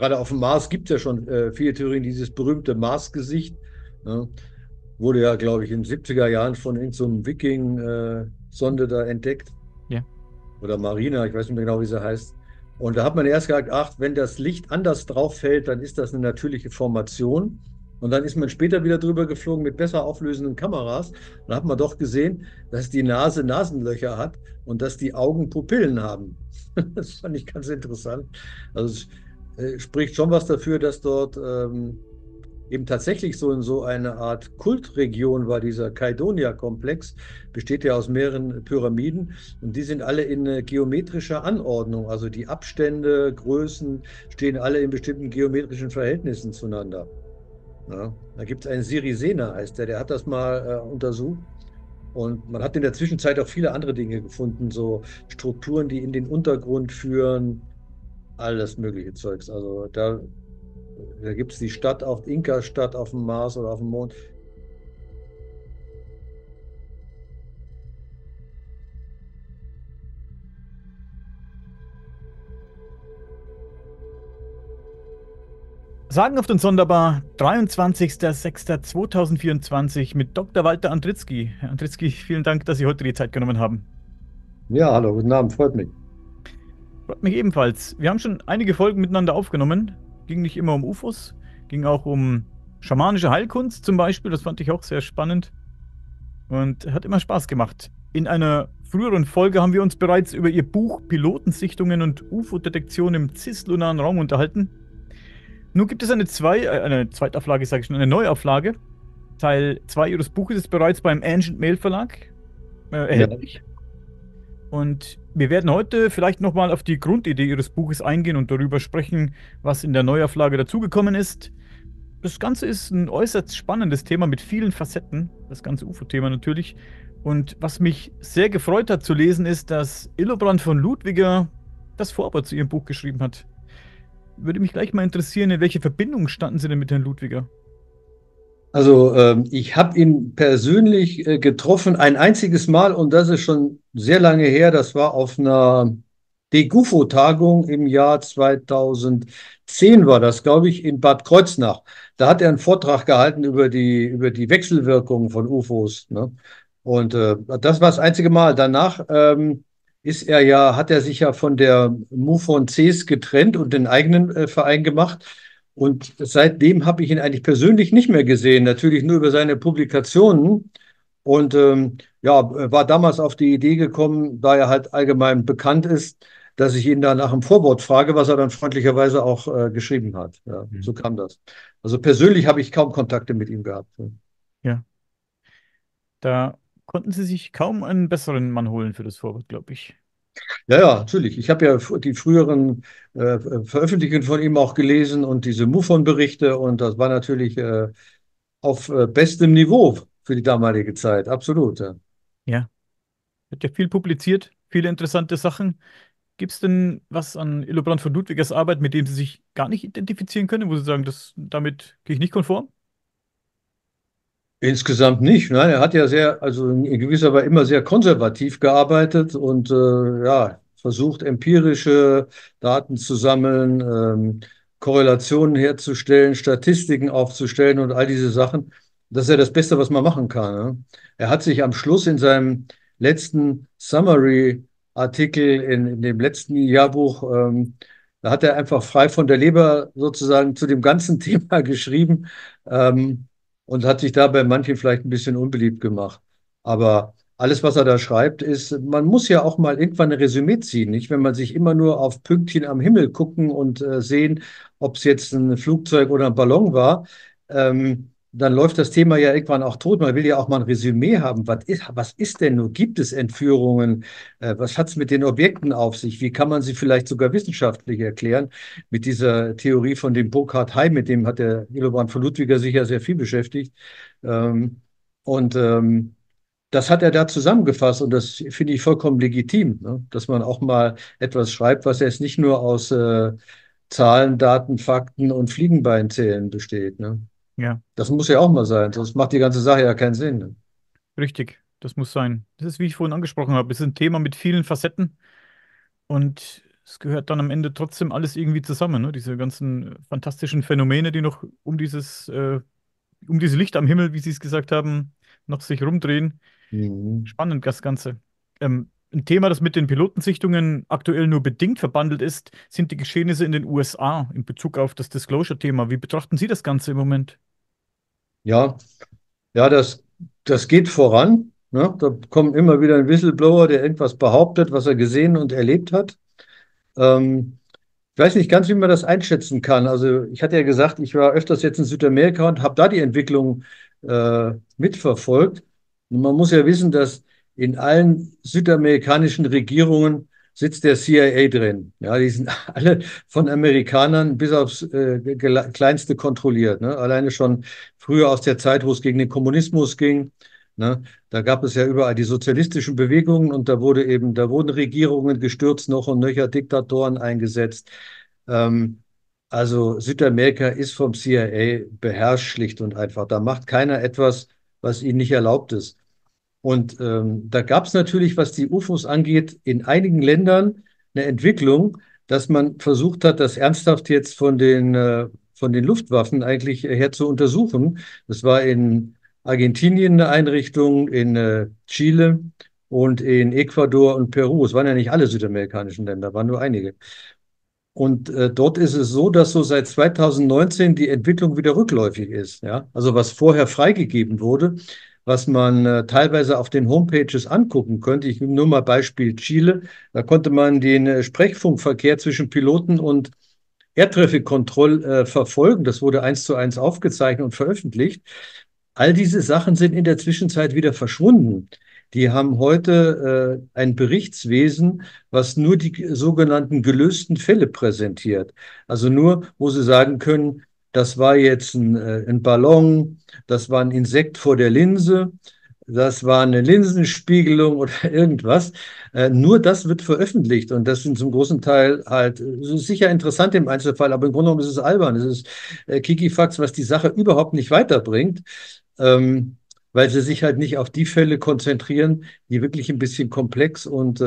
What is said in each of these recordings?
gerade auf dem Mars gibt es ja schon viele Theorien, dieses berühmte Mars-Gesicht, ne, wurde ja, glaube ich, in den 70er Jahren von irgendeinem so Viking-Sonde da entdeckt. Ja. Oder Marina, ich weiß nicht mehr genau, wie sie heißt. Und da hat man erst gesagt, ach, wenn das Licht anders drauf fällt, dann ist das eine natürliche Formation. Und dann ist man später wieder drüber geflogen mit besser auflösenden Kameras. Da hat man doch gesehen, dass die Nase Nasenlöcher hat und dass die Augen Pupillen haben. Das fand ich ganz interessant. Also es spricht schon was dafür, dass dort eben tatsächlich so eine Art Kultregion war, dieser Kaidonia-Komplex, besteht ja aus mehreren Pyramiden und die sind alle in geometrischer Anordnung. Also die Abstände, Größen stehen alle in bestimmten geometrischen Verhältnissen zueinander. Ja, da gibt es einen Sirisena, heißt der hat das mal untersucht. Und man hat in der Zwischenzeit auch viele andere Dinge gefunden, so Strukturen, die in den Untergrund führen, alles mögliche Zeugs. Also da gibt es die Stadt auf Inka-Stadt auf dem Mars oder auf dem Mond. Sagenhaft und sonderbar, 23.06.2024 mit Dr. Walter Andritzky. Herr Andritzky, vielen Dank, dass Sie heute die Zeit genommen haben. Ja, hallo, guten Abend, freut mich. Freut mich ebenfalls. Wir haben schon einige Folgen miteinander aufgenommen. Ging nicht immer um UFOs, ging auch um schamanische Heilkunst zum Beispiel. Das fand ich auch sehr spannend und hat immer Spaß gemacht. In einer früheren Folge haben wir uns bereits über Ihr Buch Pilotensichtungen und UFO-Detektion im cislunaren Raum unterhalten. Nun gibt es eine Zweitauflage, sage ich schon, eine Neuauflage. Teil 2 Ihres Buches ist bereits beim Ancient Mail Verlag Ja. erhältlich. Und wir werden heute vielleicht nochmal auf die Grundidee Ihres Buches eingehen und darüber sprechen, was in der Neuauflage dazugekommen ist. Das Ganze ist ein äußerst spannendes Thema mit vielen Facetten, das ganze UFO-Thema natürlich. Und was mich sehr gefreut hat zu lesen, ist, dass Illobrand von Ludwiger das Vorwort zu Ihrem Buch geschrieben hat. Würde mich gleich mal interessieren, in welche Verbindung standen Sie denn mit Herrn Ludwiger? Also ich habe ihn persönlich getroffen ein einziges Mal und das ist schon sehr lange her. Das war auf einer DGUFO-Tagung im Jahr 2010 war das, glaube ich, in Bad Kreuznach. Da hat er einen Vortrag gehalten über die Wechselwirkungen von UFOs. Ne? Und das war das einzige Mal. Danach hat er sich ja von der MUFON CES getrennt und den eigenen Verein gemacht. Und seitdem habe ich ihn eigentlich persönlich nicht mehr gesehen, natürlich nur über seine Publikationen. Und ja, war damals auf die Idee gekommen, da er halt allgemein bekannt ist, dass ich ihn da nach dem Vorwort frage, was er dann freundlicherweise auch geschrieben hat. Ja, Mhm. so kam das. Also persönlich habe ich kaum Kontakte mit ihm gehabt. Ja, da konnten Sie sich kaum einen besseren Mann holen für das Vorwort, glaube ich. Ja, ja, natürlich. Ich habe ja die früheren Veröffentlichungen von ihm auch gelesen und diese MUFON-Berichte und das war natürlich auf bestem Niveau für die damalige Zeit. Absolut. Ja. Ja, hat ja viel publiziert, viele interessante Sachen. Gibt es denn was an Illobrand von Ludwigers Arbeit, mit dem Sie sich gar nicht identifizieren können, wo Sie sagen, damit gehe ich nicht konform? Insgesamt nicht. Nein, er hat ja also in gewisser Weise immer sehr konservativ gearbeitet und ja, versucht, empirische Daten zu sammeln, Korrelationen herzustellen, Statistiken aufzustellen und all diese Sachen. Das ist ja das Beste, was man machen kann. Ne? Er hat sich am Schluss in seinem letzten Summary-Artikel in dem letzten Jahrbuch, da hat er einfach frei von der Leber sozusagen zu dem ganzen Thema geschrieben. Und hat sich da bei manchen vielleicht ein bisschen unbeliebt gemacht. Aber alles, was er da schreibt, ist, man muss ja auch mal irgendwann ein Resümee ziehen, nicht? Wenn man sich immer nur auf Pünktchen am Himmel gucken und sehen, ob es jetzt ein Flugzeug oder ein Ballon war, dann läuft das Thema ja irgendwann auch tot. Man will ja auch mal ein Resümee haben. Was ist denn nun? Gibt es Entführungen? Was hat es mit den Objekten auf sich? Wie kann man sie vielleicht sogar wissenschaftlich erklären? Mit dieser Theorie von dem Burkhard Heim, mit dem hat der Hildebrand von Ludwiger sich ja sehr viel beschäftigt. Ähm, und das hat er da zusammengefasst und das finde ich vollkommen legitim, ne? Dass man auch mal etwas schreibt, was jetzt nicht nur aus Zahlen, Daten, Fakten und Fliegenbeinzählen besteht. Ne? Ja, Das muss ja auch mal sein, sonst macht die ganze Sache ja keinen Sinn. Ne? richtig. Das muss sein. Das ist, wie ich vorhin angesprochen habe, es ist ein Thema mit vielen Facetten und es gehört dann am Ende trotzdem alles irgendwie zusammen, ne? Diese ganzen fantastischen Phänomene, die noch um diese Lichter am Himmel, wie Sie es gesagt haben, noch sich rumdrehen. Mhm. Spannend, das Ganze. Ein Thema, das mit den Pilotensichtungen aktuell nur bedingt verbandelt ist, sind die Geschehnisse in den USA in Bezug auf das Disclosure-Thema. Wie betrachten Sie das Ganze im Moment? Ja, ja, das geht voran. Ne? Da kommt immer wieder ein Whistleblower, der irgendwas behauptet, was er gesehen und erlebt hat. Ähm, Ich weiß nicht ganz, wie man das einschätzen kann. Also ich hatte ja gesagt, ich war öfters jetzt in Südamerika und habe da die Entwicklung mitverfolgt. Und man muss ja wissen, dass in allen südamerikanischen Regierungen sitzt der CIA drin. Ja, die sind alle von Amerikanern bis aufs Kleinste kontrolliert. Ne? Alleine schon früher aus der Zeit, wo es gegen den Kommunismus ging. Ne? Da gab es ja überall die sozialistischen Bewegungen und da wurden Regierungen gestürzt, noch und nöcher Diktatoren eingesetzt. Ähm, also Südamerika ist vom CIA beherrscht schlicht und einfach. Da macht keiner etwas, was ihnen nicht erlaubt ist. Und da gab es natürlich, was die UFOs angeht, in einigen Ländern eine Entwicklung, dass man versucht hat, das ernsthaft jetzt von den Luftwaffen eigentlich her zu untersuchen. Das war in Argentinien eine Einrichtung, in Chile und in Ecuador und Peru. Es waren ja nicht alle südamerikanischen Länder, waren nur einige. Und dort ist es so, dass so seit 2019 die Entwicklung wieder rückläufig ist. Ja? Also was vorher freigegeben wurde, was man teilweise auf den Homepages angucken könnte. Ich nehme nur mal Beispiel Chile. Da konnte man den Sprechfunkverkehr zwischen Piloten und Airtraffic-Control verfolgen. Das wurde eins zu eins aufgezeichnet und veröffentlicht. All diese Sachen sind in der Zwischenzeit wieder verschwunden. Die haben heute ein Berichtswesen, was nur die sogenannten gelösten Fälle präsentiert. Also nur, wo sie sagen können, das war jetzt ein Ballon, das war ein Insekt vor der Linse, das war eine Linsenspiegelung oder irgendwas. Nur das wird veröffentlicht und das sind zum großen Teil halt, es ist sicher interessant im Einzelfall, aber im Grunde genommen ist es albern. Es ist Kikifax, was die Sache überhaupt nicht weiterbringt, ähm, weil sie sich halt nicht auf die Fälle konzentrieren, die wirklich ein bisschen komplex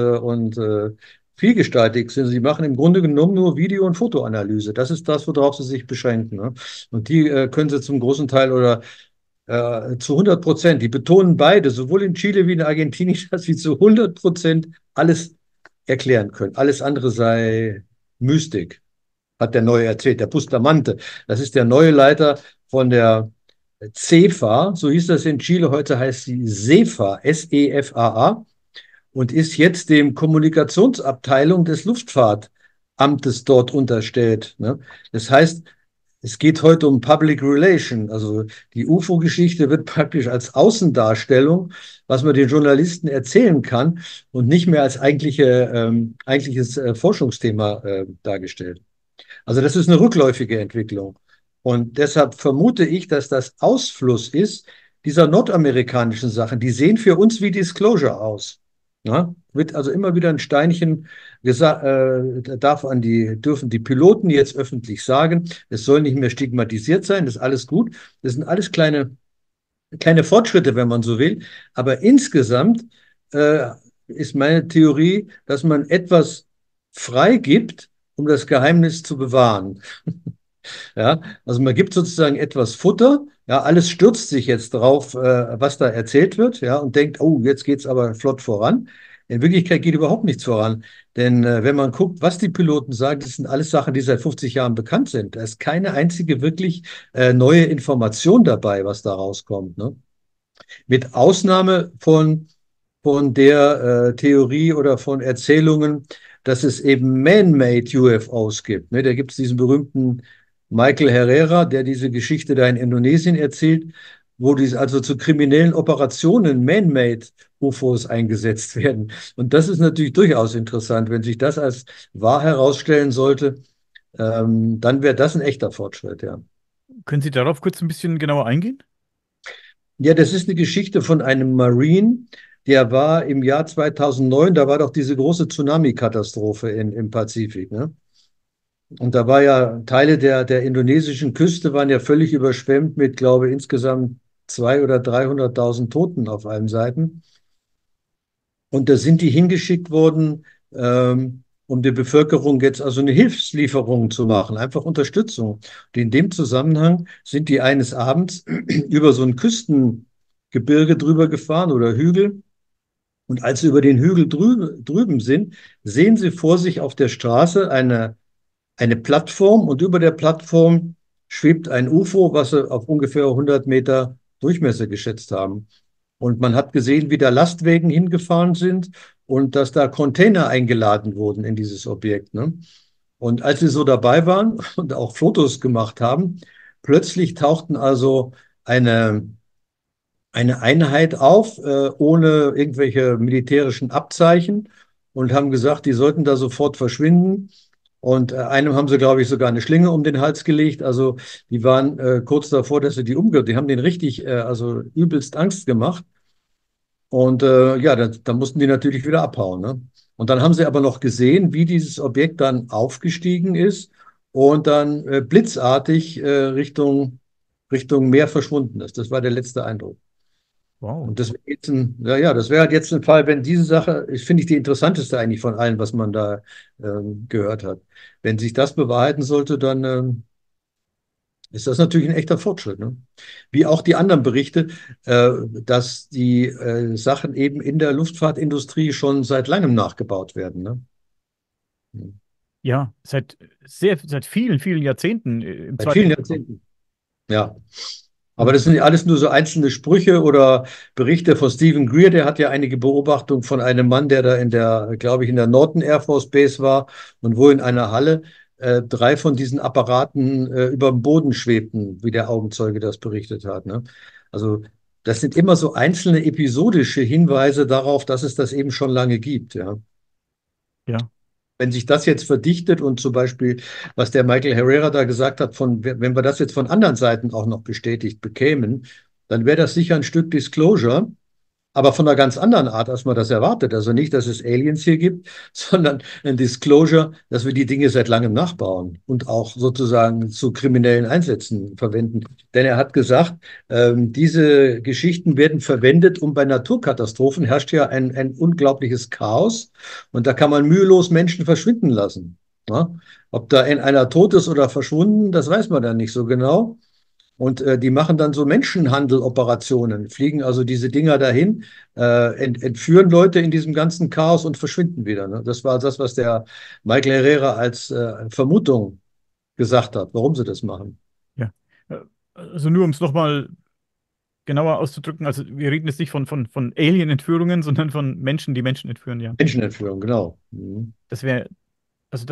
und vielgestaltig sind. Sie machen im Grunde genommen nur Video- und Fotoanalyse. Das ist das, worauf sie sich beschränken. Ne? Und die können sie zum großen Teil oder zu 100%, die betonen beide, sowohl in Chile wie in Argentinien, dass sie zu 100% alles erklären können. Alles andere sei Mystik, hat der Neue erzählt, der Bustamante. Das ist der neue Leiter von der CEFA, so hieß das in Chile, heute heißt sie SEFA, SEFAA, und ist jetzt dem Kommunikationsabteilung des Luftfahrtamtes dort unterstellt. Ne? Das heißt, es geht heute um Public Relation. Also die UFO-Geschichte wird praktisch als Außendarstellung, was man den Journalisten erzählen kann, und nicht mehr als eigentliches Forschungsthema dargestellt. Also das ist eine rückläufige Entwicklung. Und deshalb vermute ich, dass das Ausfluss ist dieser nordamerikanischen Sachen. Die sehen für uns wie Disclosure aus. Ja? Wird also immer wieder ein Steinchen gesagt, dürfen die Piloten jetzt öffentlich sagen, es soll nicht mehr stigmatisiert sein, das ist alles gut. Das sind alles kleine Fortschritte, wenn man so will. Aber insgesamt äh, ist meine Theorie, dass man etwas freigibt, um das Geheimnis zu bewahren. Ja, also man gibt sozusagen etwas Futter. Ja, alles stürzt sich jetzt drauf, was da erzählt wird, ja, und denkt, oh, jetzt geht's aber flott voran. In Wirklichkeit geht überhaupt nichts voran. Denn wenn man guckt, was die Piloten sagen, das sind alles Sachen, die seit 50 Jahren bekannt sind. Da ist keine einzige wirklich neue Information dabei, was da rauskommt. Ne? Mit Ausnahme von der Theorie oder von Erzählungen, dass es eben Man-Made UFOs gibt. Ne, da gibt es diesen berühmten Michael Herrera, der diese Geschichte da in Indonesien erzählt, wo dies also zu kriminellen Operationen Man-Made UFOs eingesetzt werden. Und das ist natürlich durchaus interessant. Wenn sich das als wahr herausstellen sollte, dann wäre das ein echter Fortschritt, ja. Können Sie darauf kurz ein bisschen genauer eingehen? Ja, das ist eine Geschichte von einem Marine, der war im Jahr 2009, da war doch diese große Tsunami-Katastrophe im Pazifik, ne? Und da war ja Teile der indonesischen Küste waren ja völlig überschwemmt mit, glaube ich, insgesamt 200.000 oder 300.000 Toten auf allen Seiten. Und da sind die hingeschickt worden, um der Bevölkerung jetzt also eine Hilfslieferung zu machen, einfach Unterstützung. Und in dem Zusammenhang sind die eines Abends über so ein Küstengebirge drüber gefahren oder Hügel. Und als sie über den Hügel drüben sind, sehen sie vor sich auf der Straße eine Plattform und über der Plattform schwebt ein UFO, was sie auf ungefähr 100 Meter Durchmesser geschätzt haben. Und man hat gesehen, wie da Lastwagen hingefahren sind und dass da Container eingeladen wurden in dieses Objekt. Ne? Und als sie so dabei waren und auch Fotos gemacht haben, plötzlich tauchten also eine, eine Einheit auf, ohne irgendwelche militärischen Abzeichen und haben gesagt, die sollten da sofort verschwinden. Und einem haben sie, glaube ich, sogar eine Schlinge um den Hals gelegt. Also die waren kurz davor, dass sie die haben den richtig, also übelst Angst gemacht. Und ja, da mussten die natürlich wieder abhauen. Ne? Und dann haben sie aber noch gesehen, wie dieses Objekt dann aufgestiegen ist und dann blitzartig Richtung Meer verschwunden ist. Das war der letzte Eindruck. Wow. Und das wäre jetzt das wäre halt jetzt ein Fall, wenn diese Sache, ich finde ich die interessanteste eigentlich von allen, was man da gehört hat. Wenn sich das bewahrheiten sollte, dann ist das natürlich ein echter Fortschritt. Ne? Wie auch die anderen Berichte, dass die Sachen eben in der Luftfahrtindustrie schon seit langem nachgebaut werden. Ne? Ja, seit vielen, vielen Jahrzehnten im Seit Zweiten vielen Weltkrieg. Jahrzehnten. Ja. Aber Und das sind ja alles nur so einzelne Sprüche oder Berichte von Stephen Greer. Der hat ja einige Beobachtungen von einem Mann, der da glaube ich, in der Norton Air Force Base war und wo in einer Halle drei von diesen Apparaten über dem Boden schwebten, wie der Augenzeuge das berichtet hat. Ne? Also das sind immer so einzelne episodische Hinweise darauf, dass es das eben schon lange gibt. Ja. ja, Wenn sich das jetzt verdichtet und zum Beispiel, was der Michael Herrera da gesagt hat, wenn wir das jetzt von anderen Seiten auch noch bestätigt bekämen, dann wäre das sicher ein Stück Disclosure, aber von einer ganz anderen Art, als man das erwartet. Also nicht, dass es Aliens hier gibt, sondern ein Disclosure, dass wir die Dinge seit langem nachbauen und auch sozusagen zu kriminellen Einsätzen verwenden. Denn er hat gesagt, diese Geschichten werden verwendet, um bei Naturkatastrophen herrscht ja ein unglaubliches Chaos und da kann man mühelos Menschen verschwinden lassen. Ja? Ob da einer tot ist oder verschwunden, das weiß man dann nicht so genau. Und die machen dann so Menschenhandeloperationen, fliegen also diese Dinger dahin, entführen Leute in diesem ganzen Chaos und verschwinden wieder. Ne? Das war das, was der Michael Herrera als Vermutung gesagt hat, warum sie das machen. ja. Also nur um es nochmal genauer auszudrücken, also wir reden jetzt nicht von Alien-Entführungen, sondern von Menschen, die Menschen entführen, ja. Menschenentführung, genau. Mhm. Das wäre, also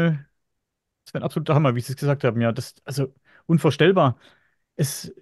das wäre ein absoluter Hammer, wie Sie es gesagt haben, ja. Also unvorstellbar. Es,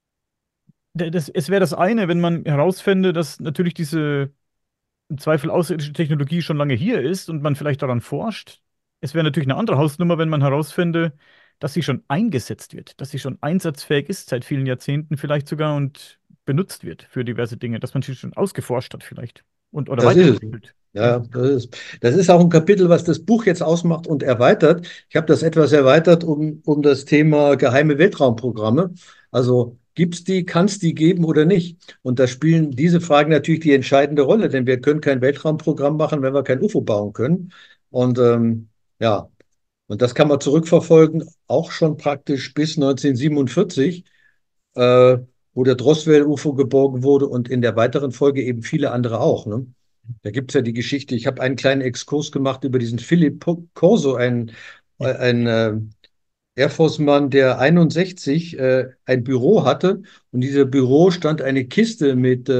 es wäre das eine, wenn man herausfände, dass natürlich diese im Zweifel außerirdische Technologie schon lange hier ist und man vielleicht daran forscht. Es wäre natürlich eine andere Hausnummer, wenn man herausfände, dass sie schon eingesetzt wird, dass sie schon einsatzfähig ist, seit vielen Jahrzehnten vielleicht sogar und benutzt wird für diverse Dinge, dass man sie schon ausgeforscht hat vielleicht und oder Das ist es. weiterentwickelt. Ja, Ja, das ist auch ein Kapitel, was das Buch jetzt ausmacht und erweitert. Ich habe das etwas erweitert um das Thema geheime Weltraumprogramme. Also gibt es die, kann es die geben oder nicht? Und da spielen diese Fragen natürlich die entscheidende Rolle, denn wir können kein Weltraumprogramm machen, wenn wir kein UFO bauen können. Und ja, und das kann man zurückverfolgen, auch schon praktisch bis 1947, äh, wo der Roswell-UFO geborgen wurde und in der weiteren Folge eben viele andere auch. Ne? Da gibt es ja die Geschichte, ich habe einen kleinen Exkurs gemacht über diesen Philip Corso, ja. ein Air Force-Mann, der 61 ein Büro hatte und in diesem Büro stand eine Kiste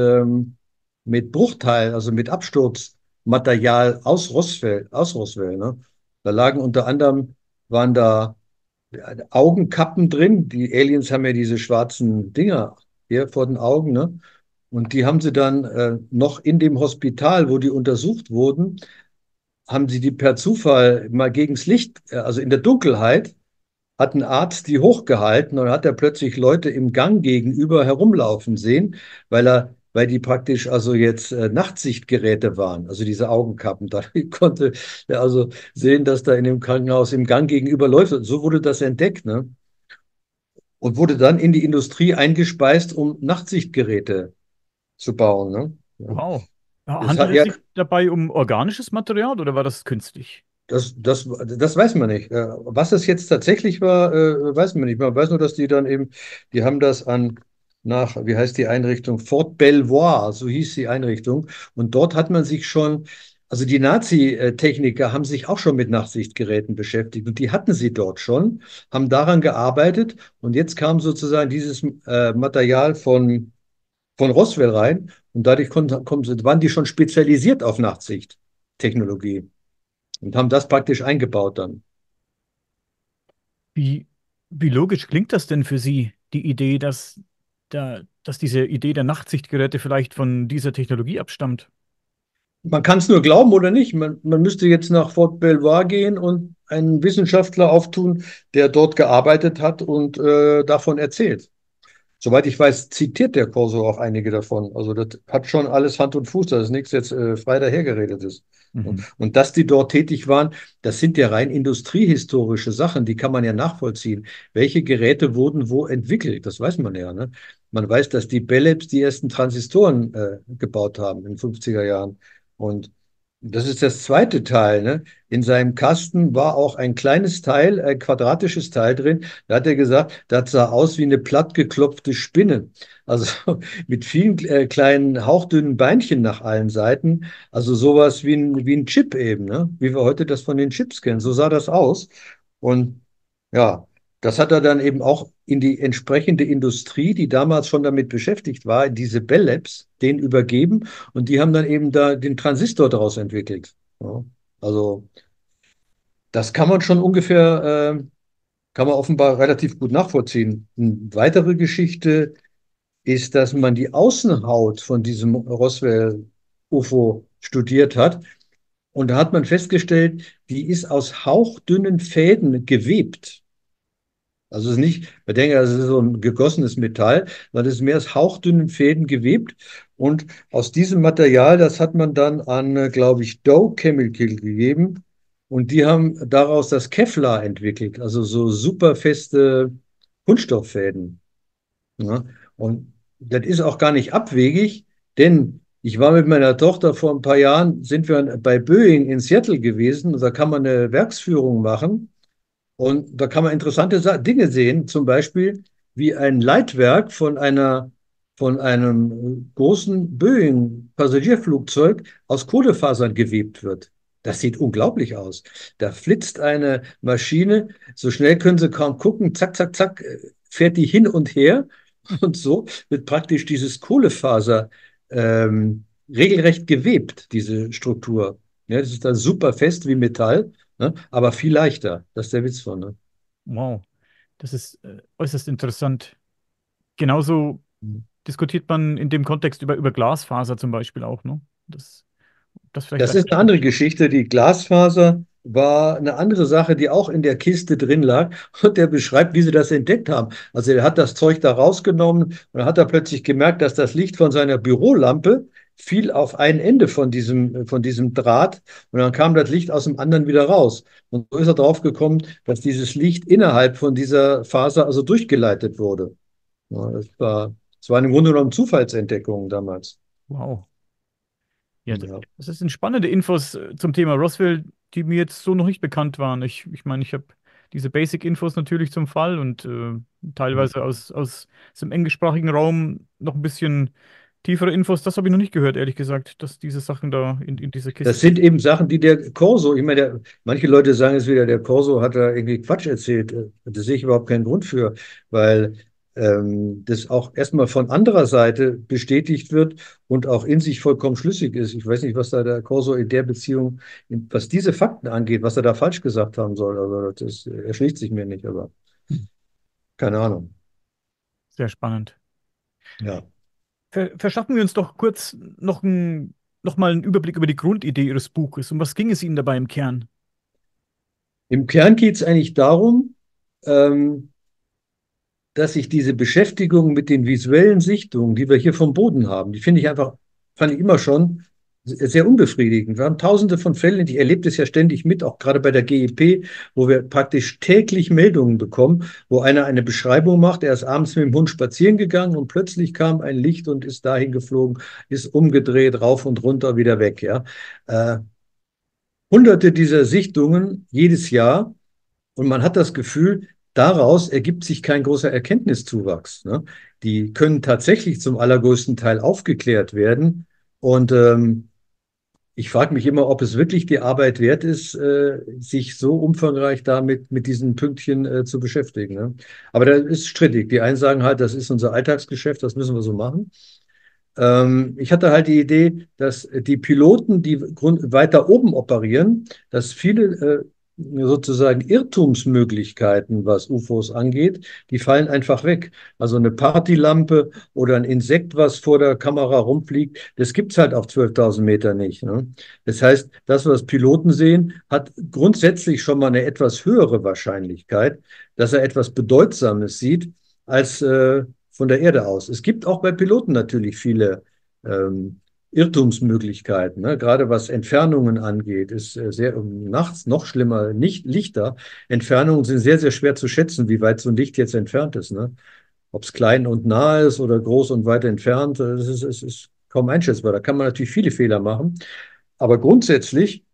mit Bruchteilen, also mit Absturzmaterial aus Roswell. Ne? Da lagen unter anderem, waren da Augenkappen drin. Die Aliens haben ja diese schwarzen Dinger hier vor den Augen, ne? Und die haben sie dann noch in dem Hospital, wo die untersucht wurden, haben sie die per Zufall mal gegens Licht, also in der Dunkelheit, hat ein Arzt die hochgehalten und hat er plötzlich Leute im Gang gegenüber herumlaufen sehen, weil die praktisch also jetzt Nachtsichtgeräte waren, also diese Augenkappen. Da konnte er also sehen, dass da in dem Krankenhaus im Gang gegenüber Leute, so wurde das entdeckt, ne? Und wurde dann in die Industrie eingespeist, um Nachtsichtgeräte zu bauen, ne? Ja. Wow. Das Handelt hat, es ja, sich dabei um organisches Material oder war das künstlich? Das weiß man nicht. Was es jetzt tatsächlich war, weiß man nicht. Man weiß nur, dass die dann eben, die haben das wie heißt die Einrichtung? Fort Belvoir, so hieß die Einrichtung. Und dort hat man sich schon, also die Nazi-Techniker haben sich auch schon mit Nachtsichtgeräten beschäftigt. Und die hatten sie dort schon, haben daran gearbeitet. Und jetzt kam sozusagen dieses Material von Roswell rein. Und dadurch waren die schon spezialisiert auf Nachtsichttechnologie und haben das praktisch eingebaut dann. Wie, wie logisch klingt das denn für Sie, die Idee, dass diese Idee der Nachtsichtgeräte vielleicht von dieser Technologie abstammt? Man kann es nur glauben oder nicht. Man müsste jetzt nach Fort Belvoir gehen und einen Wissenschaftler auftun, der dort gearbeitet hat und davon erzählt. Soweit ich weiß, zitiert der Corso auch einige davon. Also das hat schon alles Hand und Fuß, das ist nichts jetzt frei dahergeredetes. Mhm. Und dass die dort tätig waren, das sind ja rein industriehistorische Sachen, die kann man ja nachvollziehen. Welche Geräte wurden wo entwickelt? Das weiß man ja. Ne? Man weiß, dass die Bellabs die ersten Transistoren gebaut haben in den 50er Jahren. Und das ist das zweite Teil. Ne? In seinem Kasten war auch ein kleines Teil, ein quadratisches Teil drin. Da hat er gesagt, das sah aus wie eine plattgeklopfte Spinne. Also mit vielen kleinen hauchdünnen Beinchen nach allen Seiten. Also sowas wie ein Chip eben, ne? Wie wir heute das von den Chips kennen. So sah das aus. Und ja, das hat er dann eben auch in die entsprechende Industrie, die damals schon damit beschäftigt war, diese Bell Labs, denen übergeben. Und die haben dann eben da den Transistor daraus entwickelt. Ja, also das kann man schon ungefähr, kann man offenbar relativ gut nachvollziehen. Eine weitere Geschichte ist, dass man die Außenhaut von diesem Roswell-UFO studiert hat. Und da hat man festgestellt, die ist aus hauchdünnen Fäden gewebt. Also es ist nicht, man denkt, das ist so ein gegossenes Metall, sondern es ist mehr aus hauchdünnen Fäden gewebt. Und aus diesem Material, das hat man dann an, glaube ich, Dow Chemical gegeben. Und die haben daraus das Kevlar entwickelt, also so super feste Kunststofffäden. Ja, und das ist auch gar nicht abwegig, denn ich war mit meiner Tochter vor ein paar Jahren, sind wir bei Boeing in Seattle gewesen und da kann man eine Werksführung machen und da kann man interessante Dinge sehen, zum Beispiel wie ein Leitwerk von einem großen Boeing-Passagierflugzeug aus Kohlefasern gewebt wird. Das sieht unglaublich aus. Da flitzt eine Maschine, so schnell können Sie kaum gucken, zack, zack, zack, fährt die hin und her und so wird praktisch dieses Kohlefaser regelrecht gewebt, diese Struktur. Ja, das ist dann super fest wie Metall, ne? Aber viel leichter. Das ist der Witz von. Ne? Wow, das ist äußerst interessant. Genauso diskutiert man in dem Kontext über Glasfaser zum Beispiel auch, ne? Das vielleicht Das gleich. ist eine andere Geschichte. Die Glasfaser war eine andere Sache, die auch in der Kiste drin lag. Und der beschreibt, wie sie das entdeckt haben. Also er hat das Zeug da rausgenommen und dann hat er plötzlich gemerkt, dass das Licht von seiner Bürolampe fiel auf ein Ende von diesem Draht und dann kam das Licht aus dem anderen wieder raus. Und so ist er drauf gekommen, dass dieses Licht innerhalb von dieser Faser also durchgeleitet wurde. Ja, das war im Grunde genommen Zufallsentdeckung damals. Wow. Ja, Ja. das sind spannende Infos zum Thema Roswell, die mir jetzt so noch nicht bekannt waren. Ich meine, ich habe diese Basic-Infos natürlich zum Fall und teilweise aus dem englischsprachigen Raum noch ein bisschen tiefere Infos. Das habe ich noch nicht gehört, ehrlich gesagt, dass diese Sachen da in dieser Das Kiste. sind eben Sachen, die der Corso, ich meine, manche Leute sagen es wieder, der Corso hat da irgendwie Quatsch erzählt. Da sehe ich überhaupt keinen Grund für, weil das auch erstmal von anderer Seite bestätigt wird und auch in sich vollkommen schlüssig ist. Ich weiß nicht, was da der Corso in der Beziehung, was diese Fakten angeht, was er da falsch gesagt haben soll. Also das erschließt sich mir nicht, aber Hm. keine Ahnung. Sehr spannend. Ja. Verschaffen wir uns doch kurz noch mal einen Überblick über die Grundidee Ihres Buches. Um was ging es Ihnen dabei im Kern? Im Kern geht es eigentlich darum, ähm, dass ich diese Beschäftigung mit den visuellen Sichtungen, die wir hier vom Boden haben, die finde ich einfach, fand ich immer schon sehr unbefriedigend. Wir haben tausende von Fällen, ich erlebe das ja ständig mit, auch gerade bei der GEP, wo wir praktisch täglich Meldungen bekommen, wo einer eine Beschreibung macht, er ist abends mit dem Hund spazieren gegangen und plötzlich kam ein Licht und ist dahin geflogen, ist umgedreht, rauf und runter, wieder weg. Ja. hunderte dieser Sichtungen jedes Jahr und man hat das Gefühl, daraus ergibt sich kein großer Erkenntniszuwachs. Ne? Die können tatsächlich zum allergrößten Teil aufgeklärt werden und ich frage mich immer, ob es wirklich die Arbeit wert ist, sich so umfangreich damit mit diesen Pünktchen zu beschäftigen. Ne? Aber das ist strittig. Die einen sagen halt, das ist unser Alltagsgeschäft, das müssen wir so machen. Ich hatte halt die Idee, dass die Piloten, die weiter oben operieren, dass viele sozusagen Irrtumsmöglichkeiten, was UFOs angeht, die fallen einfach weg. Also eine Partylampe oder ein Insekt, was vor der Kamera rumfliegt, das gibt's halt auf 12.000 Meter nicht. Ne? Das heißt, das, was Piloten sehen, hat grundsätzlich schon mal eine etwas höhere Wahrscheinlichkeit, dass er etwas Bedeutsames sieht, als von der Erde aus. Es gibt auch bei Piloten natürlich viele Irrtumsmöglichkeiten. Ne? Gerade was Entfernungen angeht, ist sehr nachts noch schlimmer, nicht Lichter. Entfernungen sind sehr, sehr schwer zu schätzen, wie weit so ein Licht jetzt entfernt ist. Ne? Ob es klein und nah ist oder groß und weit entfernt, ist kaum einschätzbar. Da kann man natürlich viele Fehler machen. Aber grundsätzlich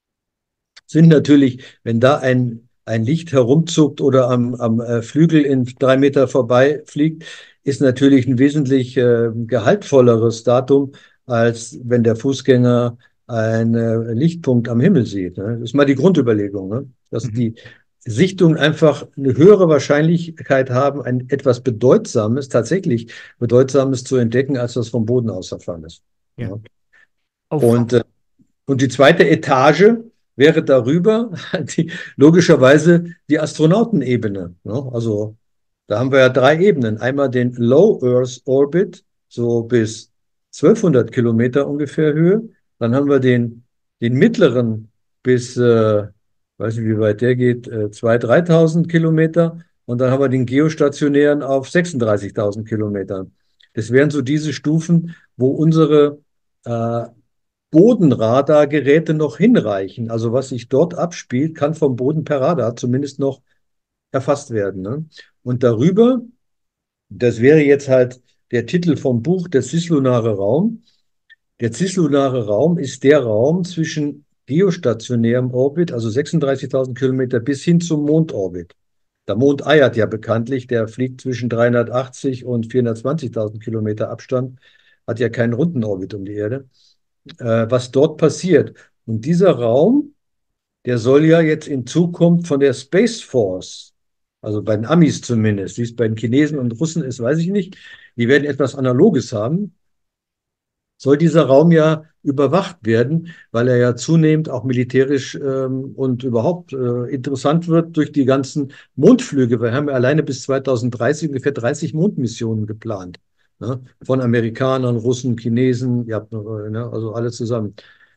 sind natürlich, wenn da ein Licht herumzuckt oder am Flügel in 3 Meter vorbeifliegt, ist natürlich ein wesentlich gehaltvolleres Datum, als wenn der Fußgänger einen Lichtpunkt am Himmel sieht. Ne? Das ist mal die Grundüberlegung, ne? Dass Mhm. die Sichtungen einfach eine höhere Wahrscheinlichkeit haben, ein etwas Bedeutsames, tatsächlich Bedeutsames zu entdecken, als das vom Boden aus der Fall ist. Ja. Ja? Auf, Und und die zweite Etage wäre darüber logischerweise die Astronautenebene. Ne? Also da haben wir ja 3 Ebenen. Einmal den Low Earth Orbit, so bis 1200 Kilometer ungefähr Höhe. Dann haben wir den mittleren bis, weiß nicht, wie weit der geht, 2.000, 3.000 Kilometer. Und dann haben wir den geostationären auf 36.000 Kilometern. Das wären so diese Stufen, wo unsere äh, Bodenradargeräte noch hinreichen. Also was sich dort abspielt, kann vom Boden per Radar zumindest noch erfasst werden. Ne? Und darüber, das wäre jetzt halt der Titel vom Buch, der cislunare Raum. Der cislunare Raum ist der Raum zwischen geostationärem Orbit, also 36.000 Kilometer, bis hin zum Mondorbit. Der Mond eiert ja bekanntlich, der fliegt zwischen 380 und 420.000 Kilometer Abstand, hat ja keinen runden Orbit um die Erde, was dort passiert. Und dieser Raum, der soll ja jetzt in Zukunft von der Space Force, also bei den Amis zumindest, wie es bei den Chinesen und Russen ist, weiß ich nicht, die werden etwas Analoges haben, soll dieser Raum ja überwacht werden, weil er ja zunehmend auch militärisch und überhaupt interessant wird durch die ganzen Mondflüge. Wir haben ja alleine bis 2030 ungefähr 30 Mondmissionen geplant. Ne? Von Amerikanern, Russen, Chinesen, ja, ne, also alle zusammen.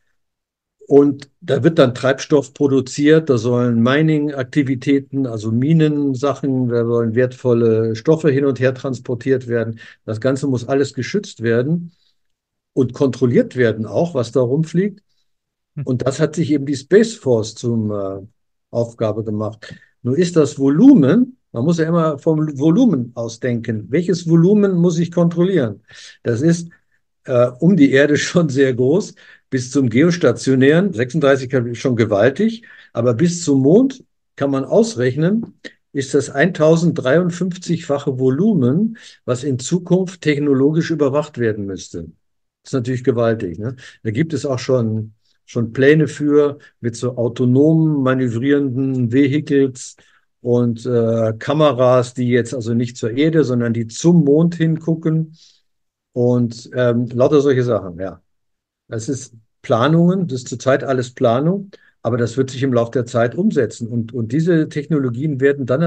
Und da wird dann Treibstoff produziert, da sollen Mining-Aktivitäten, also Minensachen, da sollen wertvolle Stoffe hin und her transportiert werden. Das Ganze muss alles geschützt werden und kontrolliert werden auch, was da rumfliegt. Und das hat sich eben die Space Force zum Aufgabe gemacht. Nur ist das Volumen, man muss ja immer vom Volumen ausdenken. Welches Volumen muss ich kontrollieren? Das ist um die Erde schon sehr groß, bis zum geostationären, 36 ist schon gewaltig, aber bis zum Mond kann man ausrechnen, ist das 1053-fache Volumen, was in Zukunft technologisch überwacht werden müsste. Das ist natürlich gewaltig. Ne? Da gibt es auch schon Pläne für mit so autonomen manövrierenden Vehicles und Kameras, die jetzt also nicht zur Erde, sondern die zum Mond hingucken und lauter solche Sachen, ja. Das ist Planungen, das ist zurzeit alles Planung, aber das wird sich im Laufe der Zeit umsetzen. Und diese Technologien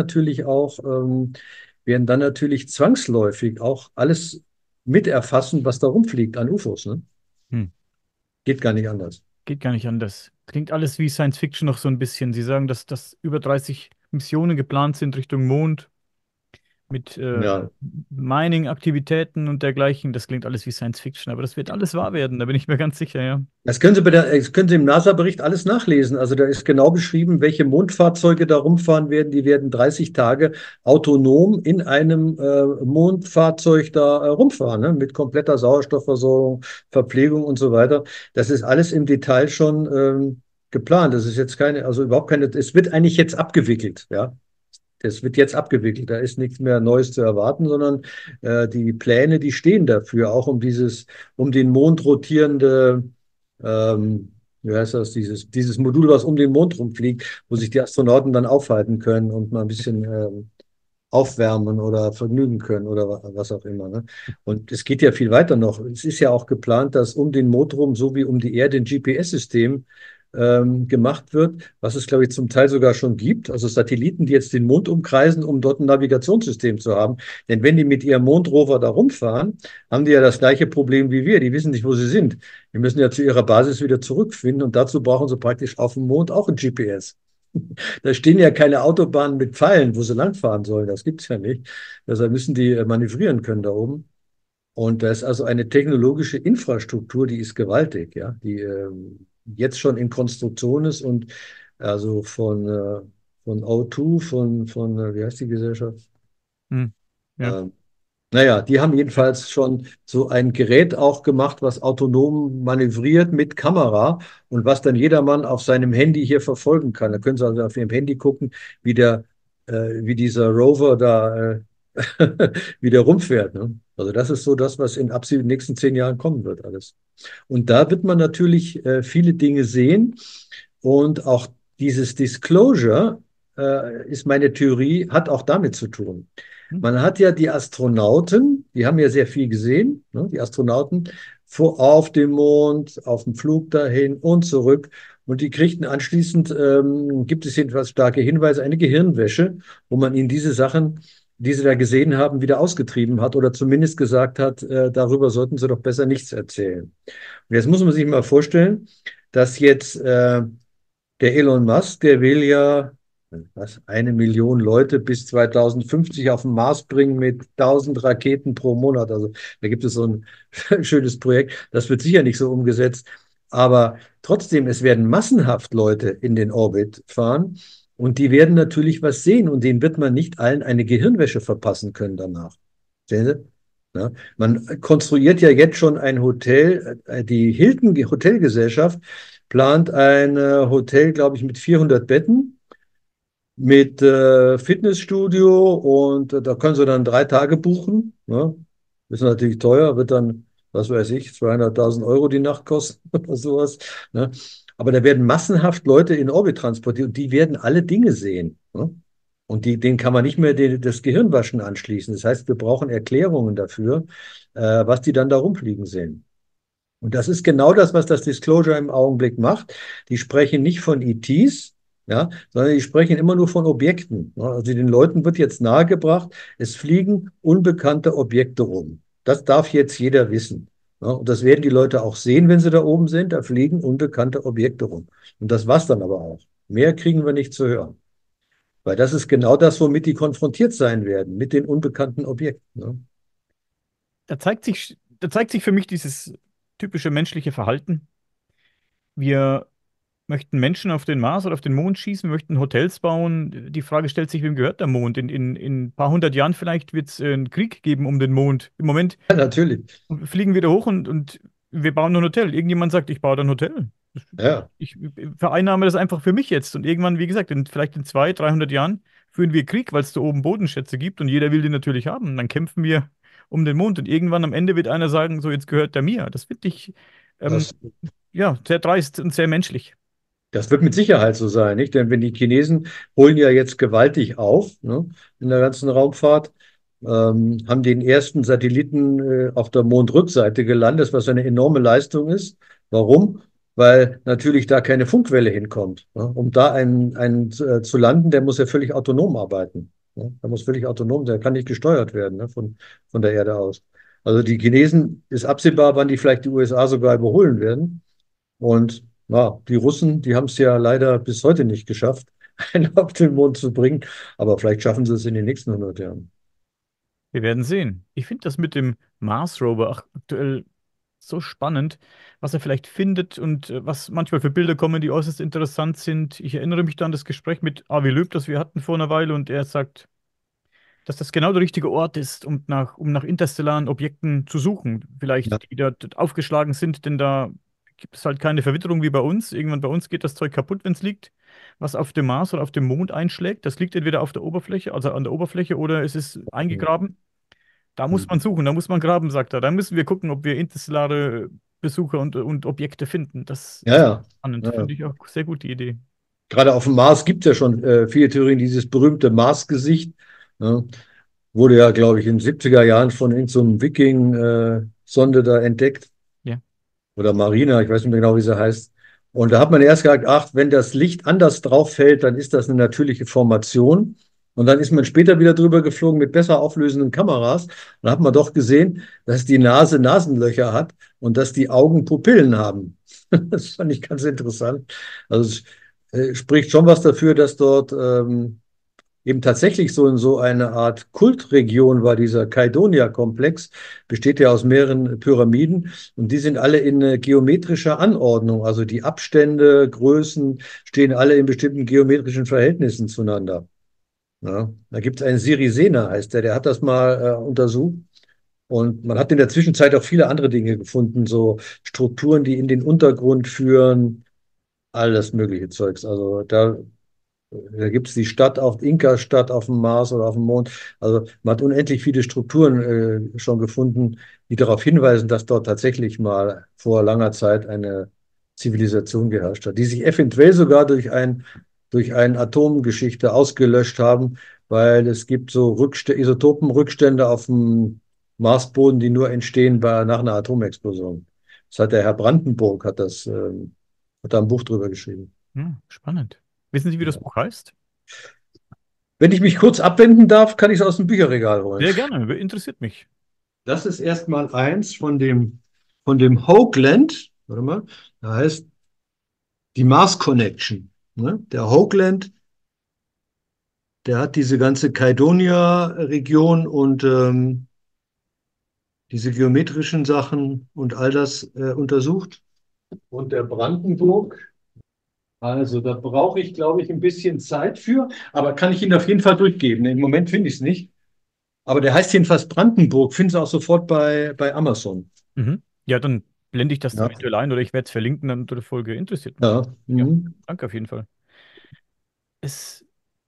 werden dann natürlich zwangsläufig auch alles miterfassen, was da rumfliegt an UFOs. Ne? hm. Geht gar nicht anders. Geht gar nicht anders. Klingt alles wie Science Fiction noch so ein bisschen. Sie sagen, dass über 30 Missionen geplant sind Richtung Mond mit Ja, Mining-Aktivitäten und dergleichen. Das klingt alles wie Science Fiction, aber das wird alles wahr werden, da bin ich mir ganz sicher, ja. das können Sie im NASA-Bericht alles nachlesen. Also da ist genau beschrieben, welche Mondfahrzeuge da rumfahren werden. Die werden 30 Tage autonom in einem Mondfahrzeug da rumfahren, ne? Mit kompletter Sauerstoffversorgung, Verpflegung und so weiter. Das ist alles im Detail schon geplant. Das ist jetzt keine, also überhaupt keine, es wird eigentlich jetzt abgewickelt, ja. Das wird jetzt abgewickelt. Da ist nichts mehr Neues zu erwarten, sondern die Pläne, die stehen dafür, auch um den Mond rotierende, wie heißt das, dieses Modul, was um den Mond rumfliegt, wo sich die Astronauten dann aufhalten können und mal ein bisschen aufwärmen oder vergnügen können oder was auch immer. Ne? Und es geht ja viel weiter noch. Es ist ja auch geplant, dass um den Mond rum, so wie um die Erde, ein GPS-System gemacht wird, was es, glaube ich, zum Teil sogar schon gibt. Also Satelliten, die jetzt den Mond umkreisen, um dort ein Navigationssystem zu haben. Denn wenn die mit ihrem Mondrover da rumfahren, haben die ja das gleiche Problem wie wir. Die wissen nicht, wo sie sind. Die müssen ja zu ihrer Basis wieder zurückfinden und dazu brauchen sie praktisch auf dem Mond auch ein GPS. Da stehen ja keine Autobahnen mit Pfeilen, wo sie langfahren sollen. Das gibt es ja nicht. Deshalb müssen die manövrieren können da oben. Und da ist also eine technologische Infrastruktur, die ist gewaltig, ja, die jetzt schon in Konstruktion ist und also von O2, wie heißt die Gesellschaft? Hm. Ja. Ähm, naja, die haben jedenfalls schon so ein Gerät auch gemacht, was autonom manövriert mit Kamera und was dann jedermann auf seinem Handy hier verfolgen kann. Da können Sie also auf Ihrem Handy gucken, wie dieser Rover da wieder rumfährt. Ne? Also das ist so das, was in absolut nächsten 10 Jahren kommen wird, alles. Und da wird man natürlich viele Dinge sehen und auch dieses Disclosure, ist meine Theorie, hat auch damit zu tun. Hm. Man hat ja die Astronauten, die haben ja sehr viel gesehen, ne? Die Astronauten auf dem Mond, auf dem Flug dahin und zurück. Und die kriegten anschließend, gibt es jedenfalls starke Hinweise, eine Gehirnwäsche, wo man ihnen diese Sachen, die sie da gesehen haben, wieder ausgetrieben hat oder zumindest gesagt hat, darüber sollten sie doch besser nichts erzählen. Und jetzt muss man sich mal vorstellen, dass jetzt der Elon Musk, der will ja 1 Million Leute bis 2050 auf den Mars bringen mit 1000 Raketen pro Monat. Also da gibt es so ein schönes Projekt. Das wird sicher nicht so umgesetzt. Aber trotzdem, es werden massenhaft Leute in den Orbit fahren und die werden natürlich was sehen und denen wird man nicht allen eine Gehirnwäsche verpassen können danach. Sehen Sie? Ja, man konstruiert ja jetzt schon ein Hotel. Die Hilton Hotelgesellschaft plant ein Hotel, glaube ich, mit 400 Betten, mit Fitnessstudio und da können Sie dann 3 Tage buchen. Ne? Ist natürlich teuer, wird dann, was weiß ich, 200.000 Euro die Nacht kosten oder sowas. Ne? Aber da werden massenhaft Leute in Orbit transportiert und die werden alle Dinge sehen. Ne? Und denen kann man nicht mehr das Gehirnwaschen anschließen. Das heißt, wir brauchen Erklärungen dafür, was die dann da rumfliegen sehen. Und das ist genau das, was das Disclosure im Augenblick macht. Die sprechen nicht von ETs, ja, sondern die sprechen immer nur von Objekten. Ja, also den Leuten wird jetzt nahegebracht, es fliegen unbekannte Objekte rum. Das darf jetzt jeder wissen. Ja, und das werden die Leute auch sehen, wenn sie da oben sind. Da fliegen unbekannte Objekte rum. Und das war's dann aber auch. Mehr kriegen wir nicht zu hören. Weil das ist genau das, womit die konfrontiert sein werden, mit den unbekannten Objekten. Ne? Da zeigt sich für mich dieses typische menschliche Verhalten. Wir möchten Menschen auf den Mars oder auf den Mond schießen, wir möchten Hotels bauen. Die Frage stellt sich, wem gehört der Mond? In ein paar hundert Jahren vielleicht wird es einen Krieg geben um den Mond. Im Moment Ja, natürlich. fliegen wir da hoch und wir bauen ein Hotel. Irgendjemand sagt, ich baue da ein Hotel. Ja, Ich vereinnahme das einfach für mich jetzt. Und irgendwann, wie gesagt, vielleicht in 200, 300 Jahren führen wir Krieg, weil es da oben Bodenschätze gibt und jeder will die natürlich haben. Und dann kämpfen wir um den Mond und irgendwann am Ende wird einer sagen, so jetzt gehört der mir. Das finde ich ähm, das ja sehr dreist und sehr menschlich. Das wird mit Sicherheit so sein, nicht? Denn wenn die Chinesen holen ja jetzt gewaltig auf, ne, in der ganzen Raumfahrt, haben den ersten Satelliten auf der Mondrückseite gelandet, was eine enorme Leistung ist. Warum? Weil natürlich da keine Funkwelle hinkommt. Ne? Um da einen zu landen, der muss ja völlig autonom arbeiten. Ne? Der muss völlig autonom, der kann nicht gesteuert werden, ne, von der Erde aus. Also die Chinesen ist absehbar, wann die vielleicht die USA sogar überholen werden. Und ja, die Russen, die haben es ja leider bis heute nicht geschafft, einen auf den Mond zu bringen. Aber vielleicht schaffen sie es in den nächsten 100 Jahren. Wir werden sehen. Ich finde das mit dem Mars Rover aktuell so spannend, was er vielleicht findet und was manchmal für Bilder kommen, die äußerst interessant sind. Ich erinnere mich da an das Gespräch mit Avi Löb, das wir hatten vor einer Weile, und er sagt, dass das genau der richtige Ort ist, um nach interstellaren Objekten zu suchen. Ja, Vielleicht, die dort aufgeschlagen sind, denn da gibt es halt keine Verwitterung wie bei uns. Irgendwann bei uns geht das Zeug kaputt, wenn es liegt. Was auf dem Mars oder auf dem Mond einschlägt, das liegt entweder auf der Oberfläche, also an der Oberfläche, oder es ist eingegraben. Da muss man suchen, da muss man graben, sagt er. Da müssen wir gucken, ob wir interstellare Besucher und Objekte finden. Das Ja, ist ja. spannend, Ja, ja. finde ich auch sehr gute Idee. Gerade auf dem Mars gibt es ja schon viele Theorien. Dieses berühmte Mars-Gesicht, ne, wurde ja, glaube ich, in den 70er Jahren von irgendeinem so einem Viking-Sonde da entdeckt. Ja. Oder Marina, ich weiß nicht mehr genau, wie sie heißt. Und da hat man erst gesagt, ach, wenn das Licht anders drauf fällt, dann ist das eine natürliche Formation. Und dann ist man später wieder drüber geflogen mit besser auflösenden Kameras. Dann hat man doch gesehen, dass die Nase Nasenlöcher hat und dass die Augen Pupillen haben. Das fand ich ganz interessant. Also es spricht schon was dafür, dass dort eben tatsächlich so eine Art Kultregion war, dieser Kaidonia-Komplex, besteht ja aus mehreren Pyramiden und die sind alle in geometrischer Anordnung. Also die Abstände, Größen stehen alle in bestimmten geometrischen Verhältnissen zueinander. Ja, da gibt es einen Sirisena, heißt der hat das mal untersucht. Und man hat in der Zwischenzeit auch viele andere Dinge gefunden, so Strukturen, die in den Untergrund führen, alles mögliche Zeugs. Also da gibt es die Stadt, auch Inka-Stadt auf dem Mars oder auf dem Mond. Also man hat unendlich viele Strukturen schon gefunden, die darauf hinweisen, dass dort tatsächlich mal vor langer Zeit eine Zivilisation geherrscht hat, die sich eventuell sogar durch eine Atomgeschichte ausgelöscht haben, weil es gibt so Isotopenrückstände auf dem Marsboden, die nur entstehen nach einer Atomexplosion. Das hat der Herr Brandenburg, hat da ein Buch drüber geschrieben. Spannend. Wissen Sie, wie das Buch heißt? Wenn ich mich kurz abwenden darf, kann ich es aus dem Bücherregal holen. Sehr gerne, interessiert mich. Das ist erstmal eins von dem Hoagland, warte mal, da heißt die Mars Connection. Ne? Der Hoagland, der hat diese ganze Caledonia-Region und diese geometrischen Sachen und all das untersucht. Und der Brandenburg, also da brauche ich, glaube ich, ein bisschen Zeit für, aber kann ich Ihnen auf jeden Fall durchgeben. Im Moment finde ich es nicht. Aber der heißt jedenfalls Brandenburg, finden Sie auch sofort bei Amazon. Mhm. Ja, dann blende ich das Ja, eventuell ein oder ich werde es verlinken dann unter der Folge. Interessiert mich. ja. Ja, Mhm. danke auf jeden Fall. Es,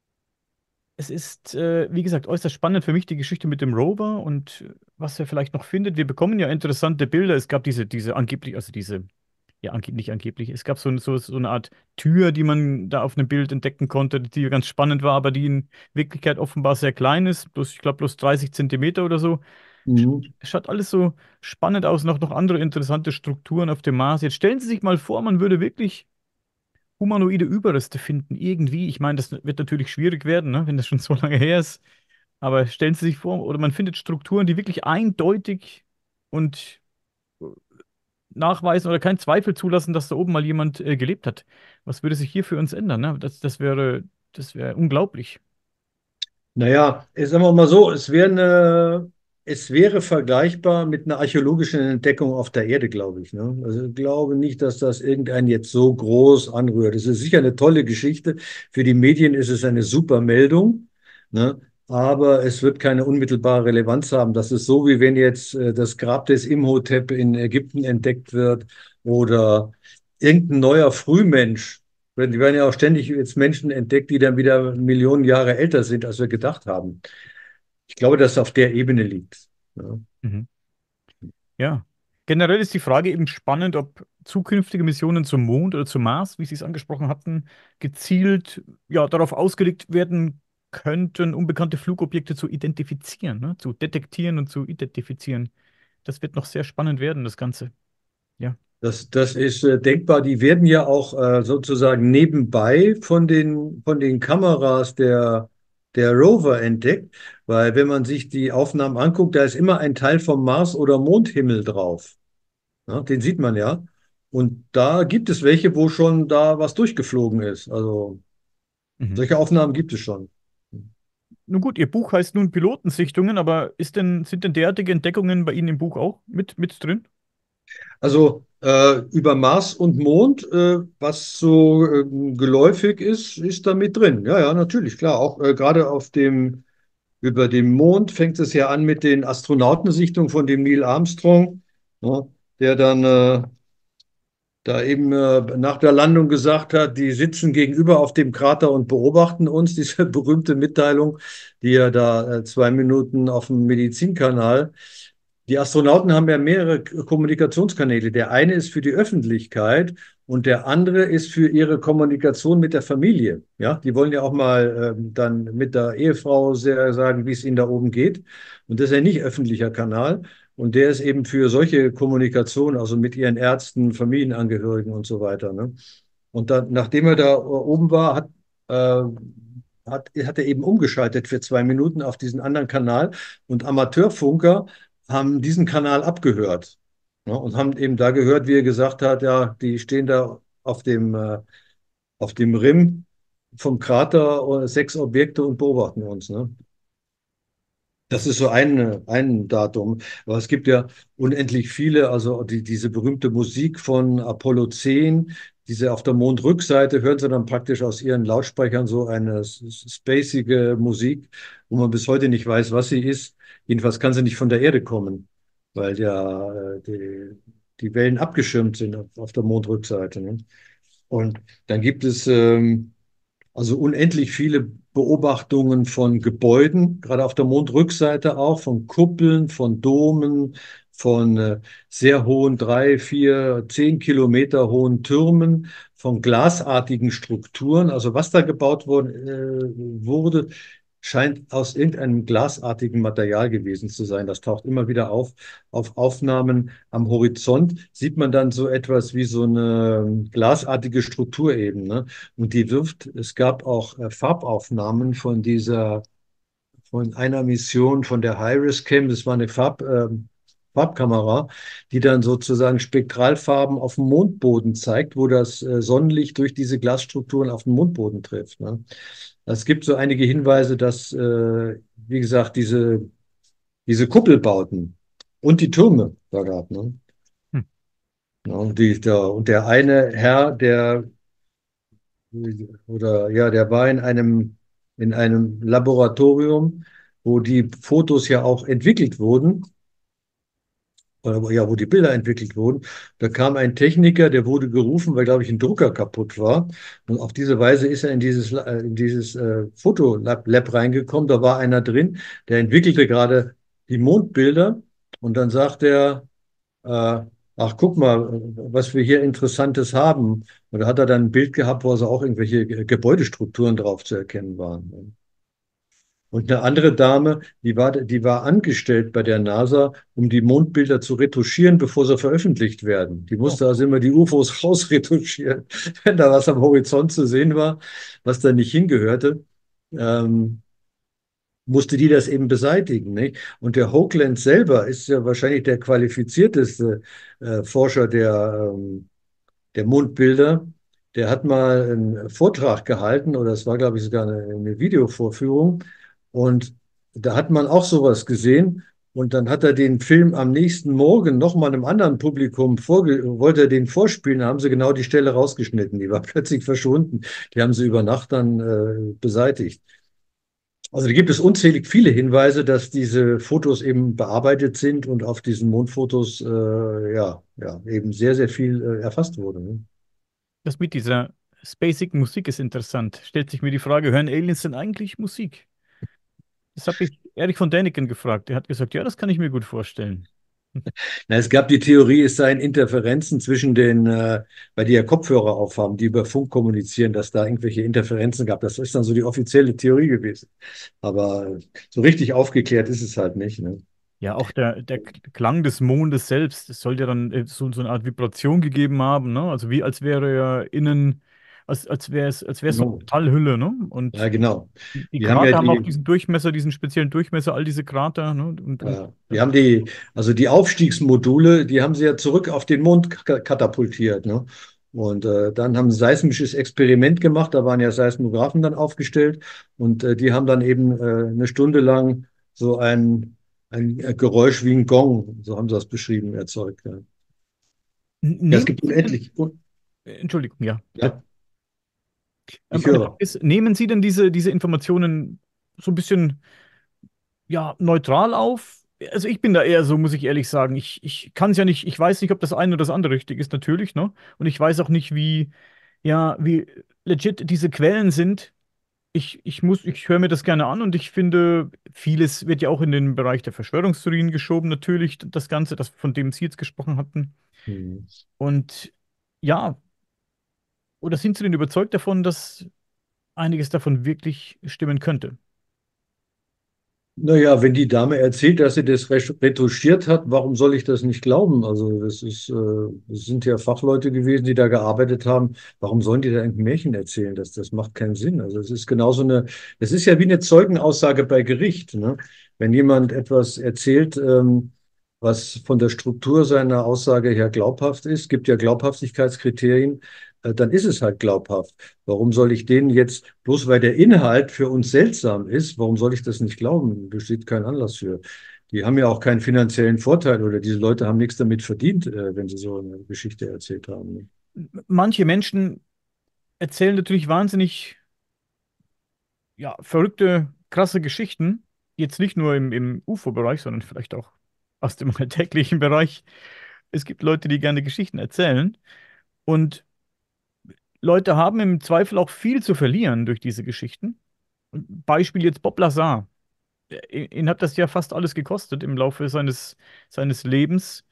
es ist, wie gesagt, äußerst spannend für mich die Geschichte mit dem Rover und was er vielleicht noch findet. Wir bekommen ja interessante Bilder. Es gab diese angeblich, also diese, ja, nicht angeblich, es gab so eine Art Tür, die man da auf einem Bild entdecken konnte, die ganz spannend war, aber die in Wirklichkeit offenbar sehr klein ist. Bloß, ich glaube, bloß 30 Zentimeter oder so. Mhm. Es schaut alles so spannend aus, noch andere interessante Strukturen auf dem Mars. Jetzt stellen Sie sich mal vor, man würde wirklich humanoide Überreste finden, irgendwie. Ich meine, das wird natürlich schwierig werden, ne, wenn das schon so lange her ist. Aber stellen Sie sich vor, oder man findet Strukturen, die wirklich eindeutig und nachweisen oder keinen Zweifel zulassen, dass da oben mal jemand gelebt hat. Was würde sich hier für uns ändern? Ne? Das wäre unglaublich. Naja, sagen wir mal so, es wäre vergleichbar mit einer archäologischen Entdeckung auf der Erde, glaube ich. Ne? Also ich glaube nicht, dass das irgendeinen jetzt so groß anrührt. Es ist sicher eine tolle Geschichte. Für die Medien ist es eine super Meldung, ne? Aber es wird keine unmittelbare Relevanz haben. Das ist so, wie wenn jetzt das Grab des Imhotep in Ägypten entdeckt wird oder irgendein neuer Frühmensch. Die werden ja auch ständig jetzt Menschen entdeckt, die dann wieder Millionen Jahre älter sind, als wir gedacht haben. Ich glaube, dass es auf der Ebene liegt. Ja. Mhm. Ja. Generell ist die Frage eben spannend, ob zukünftige Missionen zum Mond oder zum Mars, wie Sie es angesprochen hatten, gezielt ja, darauf ausgelegt werden könnten, unbekannte Flugobjekte zu identifizieren, ne? Zu detektieren und zu identifizieren. Das wird noch sehr spannend werden, das Ganze. Ja. Das ist denkbar. Die werden ja auch sozusagen nebenbei von den Kameras der Rover entdeckt, weil wenn man sich die Aufnahmen anguckt, da ist immer ein Teil vom Mars- oder Mondhimmel drauf. Ja, den sieht man ja. Und da gibt es welche, wo schon da was durchgeflogen ist. Also Mhm. solche Aufnahmen gibt es schon. Nun gut, Ihr Buch heißt nun Pilotensichtungen, aber sind denn derartige Entdeckungen bei Ihnen im Buch auch mit drin? Also über Mars und Mond, was so geläufig ist, ist da mit drin. Ja, ja, natürlich, klar. Auch gerade über dem Mond fängt es ja an mit den Astronautensichtungen von dem Neil Armstrong, ne, der dann da eben nach der Landung gesagt hat, die sitzen gegenüber auf dem Krater und beobachten uns, diese berühmte Mitteilung, die ja da 2 Minuten auf dem Medizinkanal. Die Astronauten haben ja mehrere Kommunikationskanäle. Der eine ist für die Öffentlichkeit und der andere ist für ihre Kommunikation mit der Familie. Ja, die wollen ja auch mal dann mit der Ehefrau sehr sagen, wie es ihnen da oben geht. Und das ist ja nicht öffentlicher Kanal. Und der ist eben für solche Kommunikation, also mit ihren Ärzten, Familienangehörigen und so weiter. Ne? Und dann, nachdem er da oben war, äh, hat er eben umgeschaltet für 2 Minuten auf diesen anderen Kanal. Und Amateurfunker haben diesen Kanal abgehört. Ne? Und haben eben da gehört, wie er gesagt hat, ja, die stehen da auf dem Rim vom Krater, 6 Objekte und beobachten uns. Ne? Das ist so ein Datum. Aber es gibt ja unendlich viele, also diese berühmte Musik von Apollo 10, diese auf der Mondrückseite, hören Sie dann praktisch aus Ihren Lautsprechern so eine spacige Musik, wo man bis heute nicht weiß, was sie ist. Jedenfalls kann sie nicht von der Erde kommen, weil ja die Wellen abgeschirmt sind auf der Mondrückseite. Ne? Und dann gibt es also unendlich viele Beobachtungen von Gebäuden, gerade auf der Mondrückseite auch, von Kuppeln, von Domen, von sehr hohen 3, 4, 10 Kilometer hohen Türmen, von glasartigen Strukturen. Also was da gebaut wurde, scheint aus irgendeinem glasartigen Material gewesen zu sein. Das taucht immer wieder auf. Auf Aufnahmen am Horizont sieht man dann so etwas wie so eine glasartige Struktur eben. Ne? Und es gab auch Farbaufnahmen von einer Mission von der HiRIS-Cam, das war eine Farbkamera, die dann sozusagen Spektralfarben auf dem Mondboden zeigt, wo das Sonnenlicht durch diese Glasstrukturen auf den Mondboden trifft. Ne? Es gibt so einige Hinweise, dass, wie gesagt, diese Kuppelbauten und die Türme da gab. Ne? Hm. Ja, und der eine Herr, der war in einem Laboratorium, wo die Fotos ja auch entwickelt wurden, oder ja, wo die Bilder entwickelt wurden. Da kam ein Techniker, der wurde gerufen, weil, glaube ich, ein Drucker kaputt war. Und auf diese Weise ist er in dieses Fotolab reingekommen. Da war einer drin, der entwickelte gerade die Mondbilder. Und dann sagt er, äh, ach, guck mal, was wir hier Interessantes haben. Und da hat er dann ein Bild gehabt, wo also auch irgendwelche Gebäudestrukturen drauf zu erkennen waren. Und eine andere Dame, die war angestellt bei der NASA, um die Mondbilder zu retuschieren, bevor sie veröffentlicht werden. Die Oh, musste also immer die UFOs rausretuschieren, wenn da was am Horizont zu sehen war, was da nicht hingehörte. Ähm, musste die das eben beseitigen, nicht? Und der Hoagland selber ist ja wahrscheinlich der qualifizierteste Forscher der Mondbilder. Der hat mal einen Vortrag gehalten, oder es war, glaube ich, sogar eine Videovorführung. Und da hat man auch sowas gesehen. Und dann hat er den Film am nächsten Morgen nochmal einem anderen Publikum wollte er den vorspielen, da haben sie genau die Stelle rausgeschnitten. Die war plötzlich verschwunden. Die haben sie über Nacht dann beseitigt. Also da gibt es unzählig viele Hinweise, dass diese Fotos eben bearbeitet sind und auf diesen Mondfotos ja, eben sehr, sehr viel erfasst wurde. Ne? das mit dieser spacigen Musik ist interessant. Stellt sich mir die Frage, hören Aliens denn eigentlich Musik? Das habe ich Erich von Däniken gefragt. Er hat gesagt, ja, das kann ich mir gut vorstellen. Na, es gab die Theorie, es seien Interferenzen weil die ja Kopfhörer aufhaben, die über Funk kommunizieren, dass da irgendwelche Interferenzen gab. Das ist dann so die offizielle Theorie gewesen. Aber so richtig aufgeklärt ist es halt nicht. Ne? Ja, auch der Klang des Mondes selbst, es soll ja dann so eine Art Vibration gegeben haben, ne? Also wie als wäre er innen, als wäre es so eine Genau. Metallhülle, ne? Ja, Und genau. die Wir haben ja Krater haben auch die, diesen Durchmesser, diesen speziellen Durchmesser, all diese Krater, ne? Und Wir haben also die Aufstiegsmodule, die haben sie ja zurück auf den Mond katapultiert. Ne? Und dann haben sie ein seismisches Experiment gemacht, da waren ja Seismographen dann aufgestellt und die haben dann eben eine Stunde lang so ein Geräusch wie ein Gong, so haben sie das beschrieben, erzeugt. Ja, ja es nehmen gibt Sie denn, unendlich. Entschuldigung, ja, bitte. Ja, ich Meine Frage höre. ist, nehmen Sie denn diese Informationen so ein bisschen, ja, neutral auf? Also ich bin da eher so, muss ich ehrlich sagen. Ich kann es ja nicht, ich weiß nicht, ob das eine oder das andere richtig ist, natürlich, ne? Und ich weiß auch nicht, wie legit diese Quellen sind. Ich höre mir das gerne an und ich finde, vieles wird ja auch in den Bereich der Verschwörungstheorien geschoben, natürlich, das Ganze, das, von dem Sie jetzt gesprochen hatten. Hm. Und ja, oder sind Sie denn überzeugt davon, dass einiges davon wirklich stimmen könnte? Naja, wenn die Dame erzählt, dass sie das retuschiert hat, warum soll ich das nicht glauben? Also das sind ja Fachleute gewesen, die da gearbeitet haben. Warum sollen die da ein Märchen erzählen? Das macht keinen Sinn. Also es ist genauso es ist ja wie eine Zeugenaussage bei Gericht, ne? Wenn jemand etwas erzählt, was von der Struktur seiner Aussage her glaubhaft ist, gibt ja Glaubhaftigkeitskriterien, dann ist es halt glaubhaft. Warum soll ich denen jetzt, bloß weil der Inhalt für uns seltsam ist, warum soll ich das nicht glauben? Besteht kein Anlass für. Die haben ja auch keinen finanziellen Vorteil oder diese Leute haben nichts damit verdient, wenn sie so eine Geschichte erzählt haben. Ne? Manche Menschen erzählen natürlich wahnsinnig, ja, verrückte, krasse Geschichten. Jetzt nicht nur im UFO-Bereich, sondern vielleicht auch aus dem alltäglichen Bereich. Es gibt Leute, die gerne Geschichten erzählen. Und Leute haben im Zweifel auch viel zu verlieren durch diese Geschichten. Beispiel jetzt Bob Lazar. Ihn hat das ja fast alles gekostet im Laufe seines Lebens.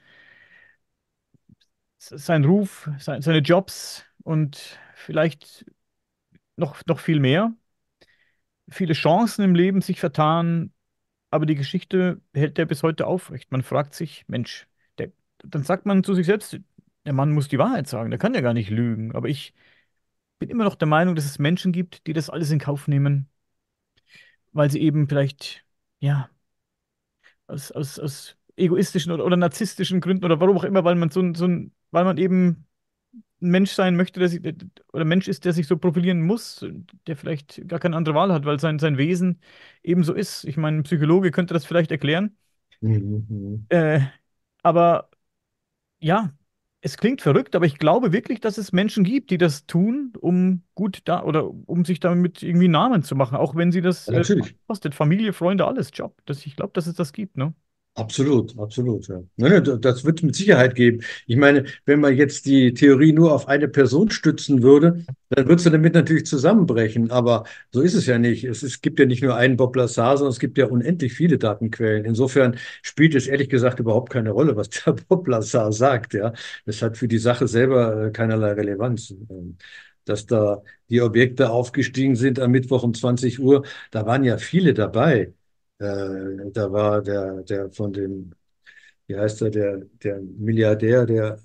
Sein Ruf, seine Jobs und vielleicht noch viel mehr. Viele Chancen im Leben sich vertan, aber die Geschichte hält er bis heute aufrecht. Man fragt sich, Mensch, dann sagt man zu sich selbst, der Mann muss die Wahrheit sagen, der kann ja gar nicht lügen. Aber ich bin immer noch der Meinung, dass es Menschen gibt, die das alles in Kauf nehmen, weil sie eben vielleicht, ja, aus egoistischen oder narzisstischen Gründen oder warum auch immer, weil man weil man eben ein Mensch sein möchte, oder Mensch ist, der sich so profilieren muss, der vielleicht gar keine andere Wahl hat, weil sein Wesen eben so ist. Ich meine, ein Psychologe könnte das vielleicht erklären. Mhm, mhm. Äh, aber ja, es klingt verrückt, aber ich glaube wirklich, dass es Menschen gibt, die das tun, um gut da oder um sich damit irgendwie einen Namen zu machen, auch wenn sie das Ja, natürlich. kostet. Familie, Freunde, alles, Job. Ich glaube, dass es das gibt, ne? Absolut, absolut, ja. Nein, nein, das wird es mit Sicherheit geben. Ich meine, wenn man jetzt die Theorie nur auf eine Person stützen würde, dann würde sie damit natürlich zusammenbrechen. Aber so ist es ja nicht. Es gibt ja nicht nur einen Bob Lazar, sondern es gibt ja unendlich viele Datenquellen. Insofern spielt es ehrlich gesagt überhaupt keine Rolle, was der Bob Lazar sagt, ja. Das hat für die Sache selber keinerlei Relevanz. Dass da die Objekte aufgestiegen sind am Mittwoch um 20 Uhr, da waren ja viele dabei. Da war der von dem, wie heißt er, der Milliardär,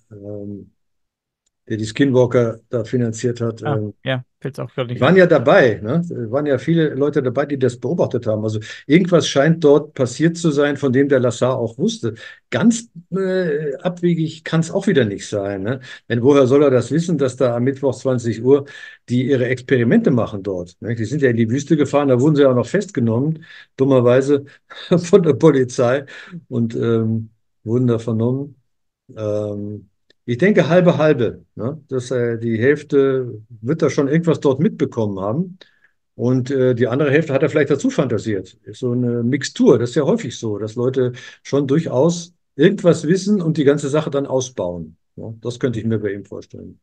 der die Skinwalker da finanziert hat. Ah, ja, fällt es auch gerade Die nicht waren ein. ja dabei, ne? Es waren ja viele Leute dabei, die das beobachtet haben. Also irgendwas scheint dort passiert zu sein, von dem der Lassar auch wusste. Ganz abwegig kann es auch wieder nicht sein. Ne? Denn woher soll er das wissen, dass da am Mittwoch 20 Uhr die ihre Experimente machen dort? Ne? Die sind ja in die Wüste gefahren, da wurden sie auch noch festgenommen, dummerweise von der Polizei und wurden da vernommen. Ähm, Ich denke halbe halbe, ne? Dass die Hälfte wird da schon irgendwas dort mitbekommen haben und die andere Hälfte hat er vielleicht dazu fantasiert. Ist so eine Mixtur, das ist ja häufig so, dass Leute schon durchaus irgendwas wissen und die ganze Sache dann ausbauen. Ja, das könnte ich mir bei ihm vorstellen.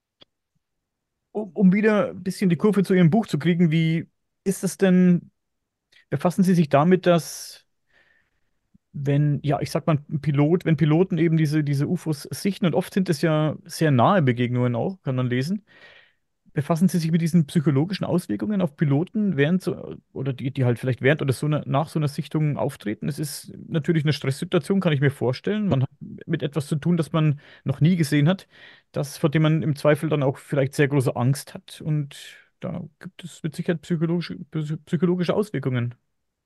Um wieder ein bisschen die Kurve zu Ihrem Buch zu kriegen, wie ist es denn, befassen Sie sich damit, dass wenn, ja, ich sag mal, wenn Piloten eben diese UFOs sichten, und oft sind es ja sehr nahe Begegnungen auch, kann man lesen, befassen Sie sich mit diesen psychologischen Auswirkungen auf Piloten während so, oder die halt vielleicht während oder nach so einer Sichtung auftreten? Es ist natürlich eine Stresssituation, kann ich mir vorstellen. Man hat mit etwas zu tun, das man noch nie gesehen hat, das, vor dem man im Zweifel dann auch vielleicht sehr große Angst hat. Und da gibt es mit Sicherheit psychologische Auswirkungen.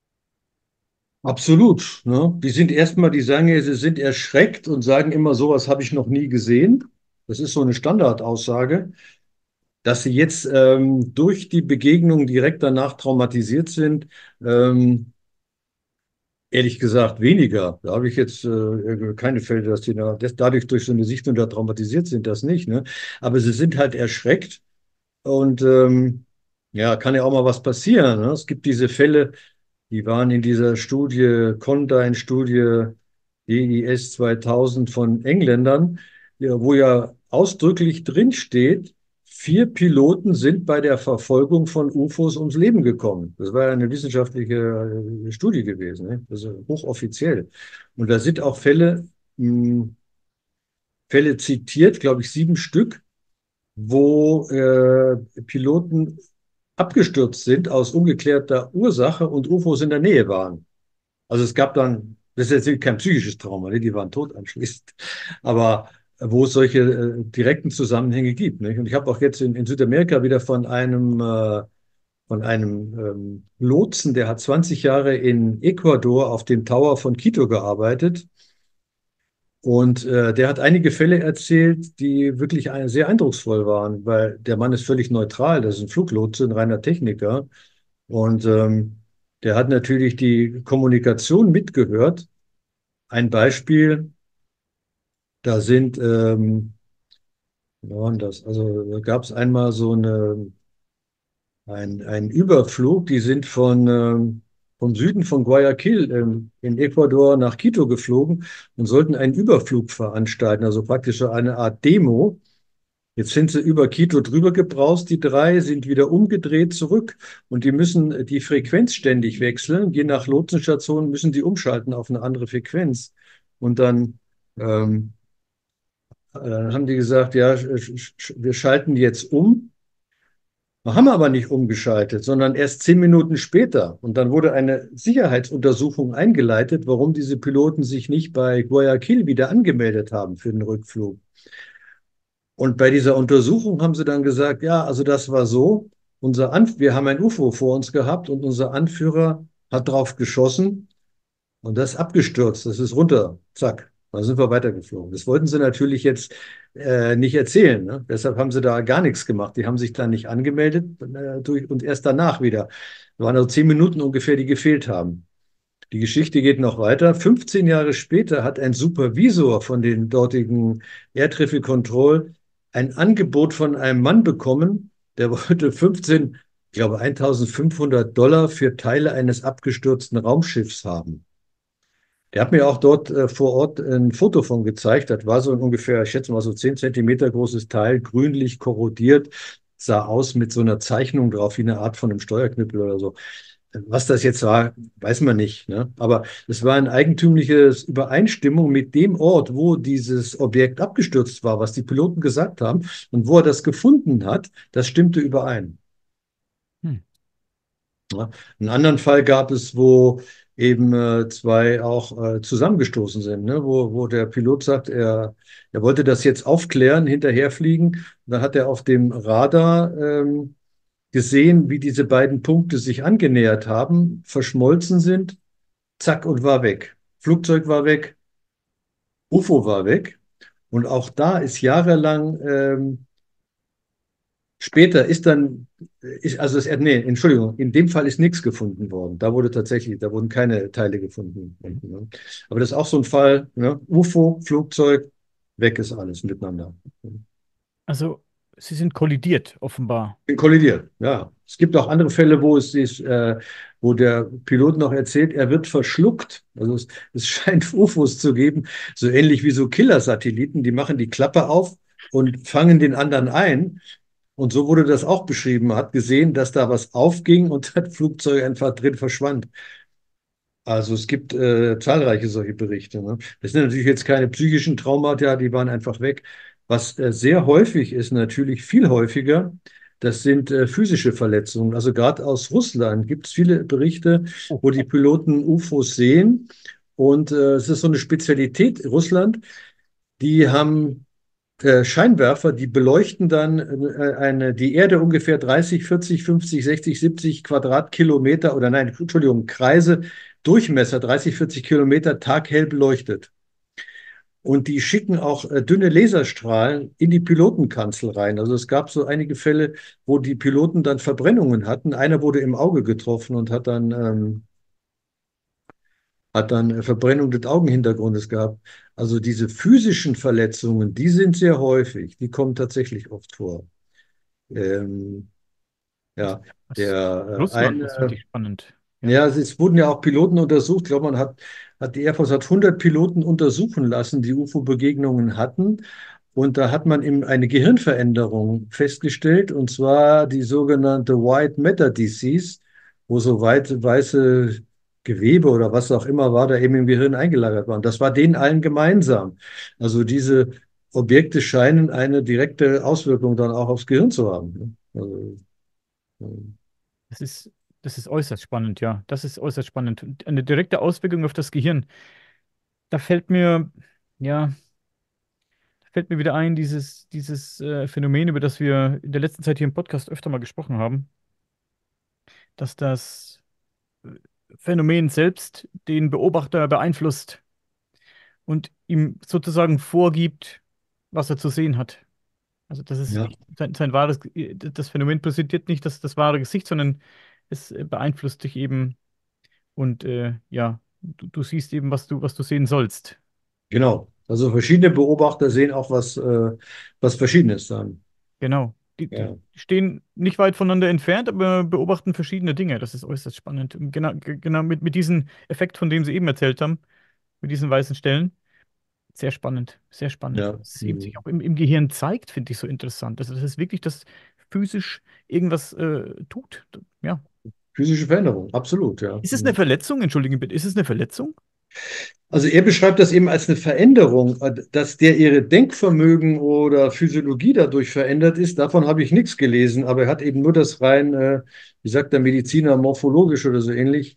Absolut, ne? Die sagen ja, sie sind erschreckt und sagen immer, sowas habe ich noch nie gesehen. Das ist so eine Standardaussage. Dass sie jetzt durch die Begegnung direkt danach traumatisiert sind, ähm, ehrlich gesagt weniger. Da habe ich jetzt keine Fälle, dass die dadurch durch so eine Sichtung da traumatisiert sind, das nicht. Ne? Aber sie sind halt erschreckt und ja, kann ja auch mal was passieren. Ne? Es gibt diese Fälle, Die waren in dieser Studie, Condign-Studie DIS 2000 von Engländern, ja, wo ja ausdrücklich drin steht, 4 Piloten sind bei der Verfolgung von UFOs ums Leben gekommen. Das war ja eine wissenschaftliche Studie gewesen, ne? Also hochoffiziell. Und da sind auch Fälle zitiert, glaube ich, 7 Stück, wo Piloten abgestürzt sind aus ungeklärter Ursache und UFOs in der Nähe waren. Also es gab dann, das ist jetzt kein psychisches Trauma, ne? Die waren tot anschließend, aber wo es solche direkten Zusammenhänge gibt. Nicht? Und ich habe auch jetzt in Südamerika wieder von einem Lotsen, der hat 20 Jahre in Ecuador auf dem Tower von Quito gearbeitet. Und der hat einige Fälle erzählt, die wirklich sehr eindrucksvoll waren, weil der Mann ist völlig neutral, das ist ein Fluglotse, ein reiner Techniker. Und der hat natürlich die Kommunikation mitgehört. Ein Beispiel, da sind, wie war denn das? Also da gab es einmal einen Überflug, die sind vom Süden von Guayaquil in Ecuador nach Quito geflogen und sollten einen Überflug veranstalten, also praktisch so eine Art Demo. Jetzt sind sie über Quito drüber gebraust, die drei, sind wieder umgedreht zurück und die müssen die Frequenz ständig wechseln. Je nach Lotsenstation müssen die umschalten auf eine andere Frequenz. Und ähm, dann haben die gesagt, ja, wir schalten jetzt um. Wir haben aber nicht umgeschaltet, sondern erst 10 Minuten später. Und dann wurde eine Sicherheitsuntersuchung eingeleitet, warum diese Piloten sich nicht bei Guayaquil wieder angemeldet haben für den Rückflug. Und bei dieser Untersuchung haben sie dann gesagt, ja, also das war so, wir haben ein UFO vor uns gehabt und unser Anführer hat drauf geschossen und das ist abgestürzt, das ist runter, zack. Dann sind wir weitergeflogen. Das wollten sie natürlich jetzt nicht erzählen. Ne? Deshalb haben sie da gar nichts gemacht. Die haben sich dann nicht angemeldet und erst danach wieder. Das waren also 10 Minuten ungefähr, die gefehlt haben. Die Geschichte geht noch weiter. 15 Jahre später hat ein Supervisor von den dortigen Air Traffic Control ein Angebot von einem Mann bekommen, der wollte 15, ich glaube 1.500 $ für Teile eines abgestürzten Raumschiffs haben. Der hat mir auch dort vor Ort ein Foto von gezeigt. Das war so ein ungefähr, ich schätze mal so 10 Zentimeter großes Teil, grünlich korrodiert, sah aus mit so einer Zeichnung drauf, wie eine Art von einem Steuerknüppel oder so. Was das jetzt war, weiß man nicht. Ne? Aber es war eine eigentümliche Übereinstimmung mit dem Ort, wo dieses Objekt abgestürzt war, was die Piloten gesagt haben und wo er das gefunden hat, das stimmte überein. Hm. Ja. Einen anderen Fall gab es, wo eben zwei auch zusammengestoßen sind, ne? Wo der Pilot sagt, er wollte das jetzt aufklären, hinterherfliegen. Und dann hat er auf dem Radar gesehen, wie diese beiden Punkte sich angenähert haben, verschmolzen sind, zack und war weg. Flugzeug war weg, UFO war weg. Und auch da ist jahrelang später ist dann, nee, Entschuldigung, in dem Fall ist nichts gefunden worden. Da wurden keine Teile gefunden. Ne? Aber das ist auch so ein Fall, ne? UFO, Flugzeug, weg ist alles miteinander. Also, sie sind kollidiert, offenbar. Bin kollidiert, ja. Es gibt auch andere Fälle, wo der Pilot noch erzählt, er wird verschluckt. Also es scheint UFOs zu geben, so ähnlich wie so Killer-Satelliten, die machen die Klappe auf und fangen den anderen ein. Und so wurde das auch beschrieben. Man hat gesehen, dass da was aufging und das Flugzeug einfach drin verschwand. Also es gibt zahlreiche solche Berichte. Ne? Das sind natürlich jetzt keine psychischen Traumata, die waren einfach weg. Was sehr häufig ist, natürlich viel häufiger, das sind physische Verletzungen. Also gerade aus Russland gibt es viele Berichte, Oh, wo die Piloten UFOs sehen. Und es ist so eine Spezialität Russland. Die haben Scheinwerfer, die beleuchten dann die Erde ungefähr 30, 40, 50, 60, 70 Quadratkilometer oder nein, Entschuldigung, Kreise, Durchmesser 30, 40 Kilometer taghell beleuchtet. Und die schicken auch dünne Laserstrahlen in die Pilotenkanzel rein. Also es gab so einige Fälle, wo die Piloten dann Verbrennungen hatten. Einer wurde im Auge getroffen und hat dann Verbrennung des Augenhintergrundes gehabt. Also diese physischen Verletzungen, die sind sehr häufig. Die kommen tatsächlich oft vor. Ähm, aus, ja, aus der Russland, das finde ich spannend. Ja, Ja, es wurden ja auch Piloten untersucht. Ich glaube, die Air Force hat 100 Piloten untersuchen lassen, die UFO-Begegnungen hatten. Und da hat man eben eine Gehirnveränderung festgestellt, und zwar die sogenannte White Matter Disease, wo so weiße Gewebe oder was auch immer war, da eben im Gehirn eingelagert waren. Das war denen allen gemeinsam. Also diese Objekte scheinen eine direkte Auswirkung dann auch aufs Gehirn zu haben. Ne? Also, das ist, das ist äußerst spannend, ja. Das ist äußerst spannend. Und eine direkte Auswirkung auf das Gehirn. Da ja, fällt mir wieder ein, dieses Phänomen, über das wir in der letzten Zeit hier im Podcast öfter mal gesprochen haben, dass das äh, Phänomen selbst den Beobachter beeinflusst und ihm sozusagen vorgibt, was er zu sehen hat. Also das ist ja, nicht sein wahres, das Phänomen präsentiert nicht das wahre Gesicht, sondern es beeinflusst dich eben und ja, du siehst eben, was du sehen sollst. genau. Also verschiedene Beobachter sehen auch was Verschiedenes dann. Genau. Die Ja, stehen nicht weit voneinander entfernt, aber beobachten verschiedene Dinge. Das ist äußerst spannend. Und genau, genau mit diesem Effekt, von dem Sie eben erzählt haben, mit diesen weißen Stellen. Sehr spannend, sehr spannend. ja. Was es eben sich auch im Gehirn zeigt, finde ich so interessant. Also, dass es wirklich das physisch irgendwas tut. Ja. Physische Veränderung, absolut, ja. Ist es eine Verletzung? Entschuldigen bitte, ist es eine Verletzung? Also er beschreibt das eben als eine Veränderung, dass der ihre Denkvermögen oder Physiologie dadurch verändert ist. Davon habe ich nichts gelesen, aber er hat eben nur das rein, wie sagt der Mediziner, morphologisch oder so ähnlich,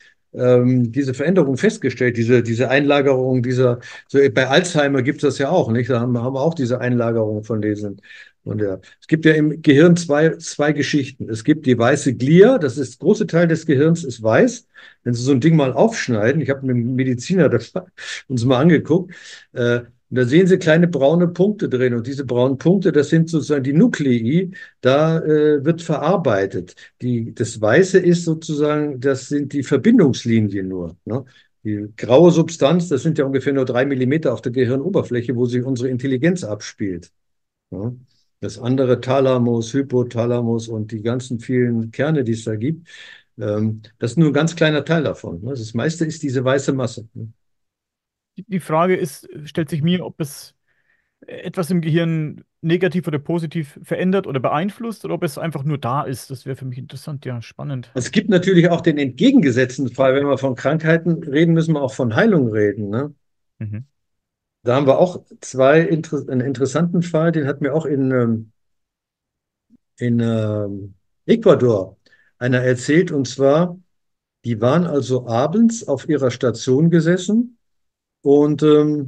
diese Veränderung festgestellt, diese Einlagerung so bei Alzheimer gibt es das ja auch, nicht? Da haben wir auch diese Einlagerung von diesen. Und ja, es gibt ja im Gehirn zwei Geschichten. Es gibt die weiße Glia, das ist, der große Teil des Gehirns ist weiß. Wenn Sie so ein Ding mal aufschneiden, ich habe mit einem Mediziner das uns mal angeguckt, und da sehen Sie kleine braune Punkte drin. Und diese braunen Punkte, das sind sozusagen die Nuklei, da wird verarbeitet. Das Weiße ist sozusagen, das sind die Verbindungslinien nur. Ne? Die graue Substanz, das sind ja ungefähr nur 3 Millimeter auf der Gehirnoberfläche, wo sich unsere Intelligenz abspielt. Ja. Das andere Thalamus, Hypothalamus und die ganzen vielen Kerne, die es da gibt, das ist nur ein ganz kleiner Teil davon. Ne? Das meiste ist diese weiße Masse. Ne? Die Frage ist, stellt sich mir, ob es etwas im Gehirn negativ oder positiv verändert oder beeinflusst oder ob es einfach nur da ist. Das wäre für mich interessant, ja, spannend. Es gibt natürlich auch den entgegengesetzten Fall. Wenn wir von Krankheiten reden, müssen wir auch von Heilung reden. Ne? Mhm. Da haben wir auch einen interessanten Fall, den hat mir auch in Ecuador einer erzählt. Und zwar, die waren also abends auf ihrer Station gesessen und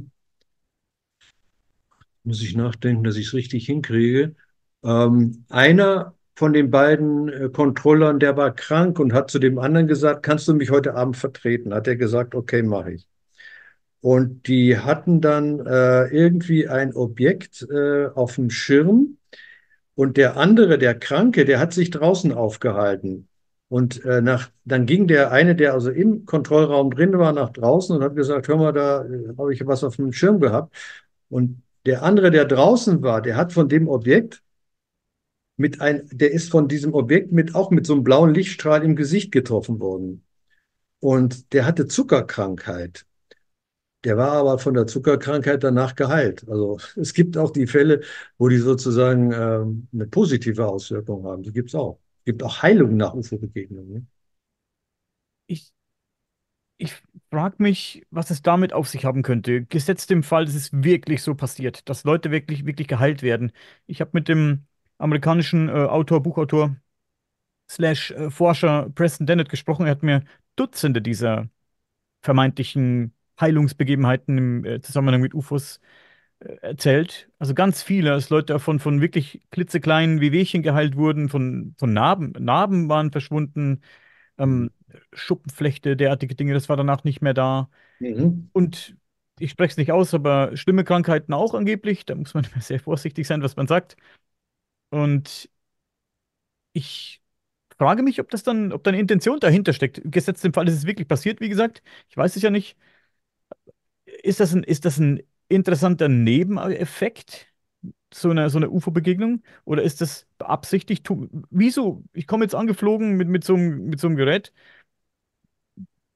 muss ich nachdenken, dass ich es richtig hinkriege. Einer von den beiden Controllern, der war krank und hat zu dem anderen gesagt, kannst du mich heute Abend vertreten? Hat er gesagt, okay, mache ich. Und die hatten dann irgendwie ein Objekt auf dem Schirm, und der andere, der Kranke, der hat sich draußen aufgehalten. Und dann ging der eine, der also im Kontrollraum drin war, nach draußen und hat gesagt, hör mal, da habe ich was auf dem Schirm gehabt. Und der andere, der draußen war, der hat von dem Objekt der ist von diesem Objekt auch mit so einem blauen Lichtstrahl im Gesicht getroffen worden. Und der hatte Zuckerkrankheit. Der war aber von der Zuckerkrankheit danach geheilt. Also es gibt auch die Fälle, wo die sozusagen eine positive Auswirkung haben. Die gibt es auch. Es gibt auch Heilungen nach UFO-Begegnungen. Ne? Ich, ich frage mich, was es damit auf sich haben könnte. Gesetzt im Fall, dass es wirklich so passiert, dass Leute wirklich geheilt werden. Ich habe mit dem amerikanischen Buchautor slash Forscher Preston Dennett gesprochen. Er hat mir Dutzende dieser vermeintlichen Heilungsbegebenheiten im Zusammenhang mit UFOs erzählt. Also ganz viele, dass Leute davon von wirklich klitzekleinen Wehwehchen geheilt wurden, von Narben. Narben waren verschwunden, ähm, Schuppenflechte, derartige Dinge, das war danach nicht mehr da. Mhm. Und ich spreche es nicht aus, aber schlimme Krankheiten auch angeblich. Da muss man immer sehr vorsichtig sein, was man sagt. Und ich frage mich, ob da eine Intention dahinter steckt. Gesetzt im Fall, ist es wirklich passiert, wie gesagt. Ich weiß es ja nicht. Ist das ein interessanter Nebeneffekt, so eine UFO-Begegnung? Oder ist das beabsichtigt? Wieso? Ich komme jetzt angeflogen mit so einem Gerät.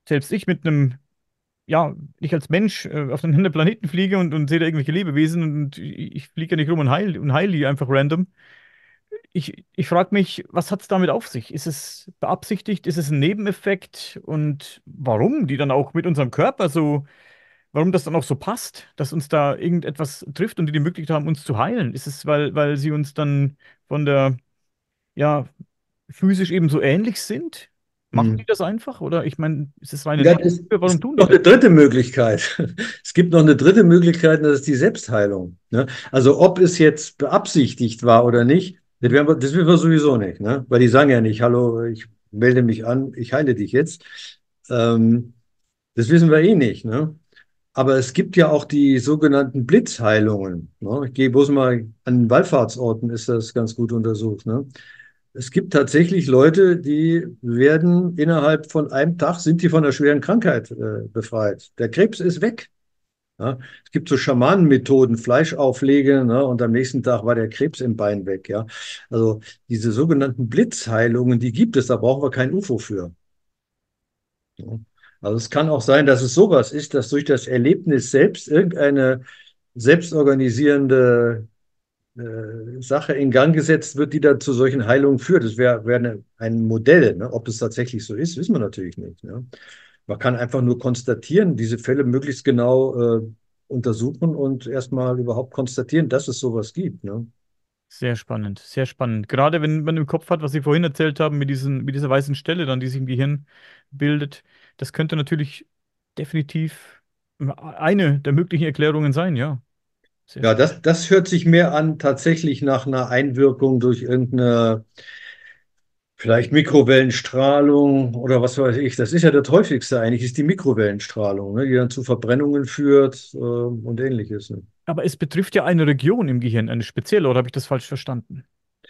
selbst ich mit einem, ja, ich als Mensch auf einen anderen Planeten fliege und sehe da irgendwelche Lebewesen und ich fliege ja nicht rum und heil die einfach random. Ich frage mich, was hat es damit auf sich? Ist es beabsichtigt? Ist es ein Nebeneffekt? Und warum die dann auch mit unserem Körper so, warum das dann auch so passt, dass uns da irgendetwas trifft und die die Möglichkeit haben, uns zu heilen? Ist es, weil sie uns dann von der, ja, physisch eben so ähnlich sind? Machen die Hm. das einfach? Oder ich meine, ist es reine Ja, Nächstenliebe? es Warum gibt tun die noch das? eine dritte Möglichkeit. Es gibt noch eine dritte Möglichkeit, das ist die Selbstheilung. Ne? Also ob es jetzt beabsichtigt war oder nicht, das wissen wir sowieso nicht. Ne? Weil die sagen ja nicht, hallo, ich melde mich an, ich heile dich jetzt. Ähm, Das wissen wir eh nicht. Ne? Aber es gibt ja auch die sogenannten Blitzheilungen. Ne? Ich gehe bloß mal an Wallfahrtsorten, ist das ganz gut untersucht. Ne? Es gibt tatsächlich Leute, die werden innerhalb von einem Tag, sind die von einer schweren Krankheit befreit. Der Krebs ist weg. Ja? Es gibt so Schamanenmethoden, Fleischauflege, ne? Und am nächsten Tag war der Krebs im Bein weg. Ja? Also diese sogenannten Blitzheilungen, die gibt es, da brauchen wir kein UFO für. Ja. Also es kann auch sein, dass es sowas ist, dass durch das Erlebnis selbst irgendeine selbstorganisierende Sache in Gang gesetzt wird, die dann zu solchen Heilungen führt. Das wäre ein Modell. Ne? Ob das tatsächlich so ist, wissen wir natürlich nicht. Ne? Man kann einfach nur konstatieren, diese Fälle möglichst genau untersuchen und erstmal überhaupt konstatieren, dass es sowas gibt. Ne? Sehr spannend, sehr spannend. Gerade wenn man im Kopf hat, was Sie vorhin erzählt haben, mit dieser weißen Stelle dann, die sich im Gehirn bildet, das könnte natürlich definitiv eine der möglichen Erklärungen sein, ja. Sehr Ja, spannend. das hört sich mehr an tatsächlich nach einer Einwirkung durch irgendeine vielleicht Mikrowellenstrahlung oder was weiß ich. Das ist ja das häufigste eigentlich, ist die Mikrowellenstrahlung, ne, die dann zu Verbrennungen führt und ähnliches. Ne? Aber es betrifft ja eine Region im Gehirn, eine spezielle, oder habe ich das falsch verstanden?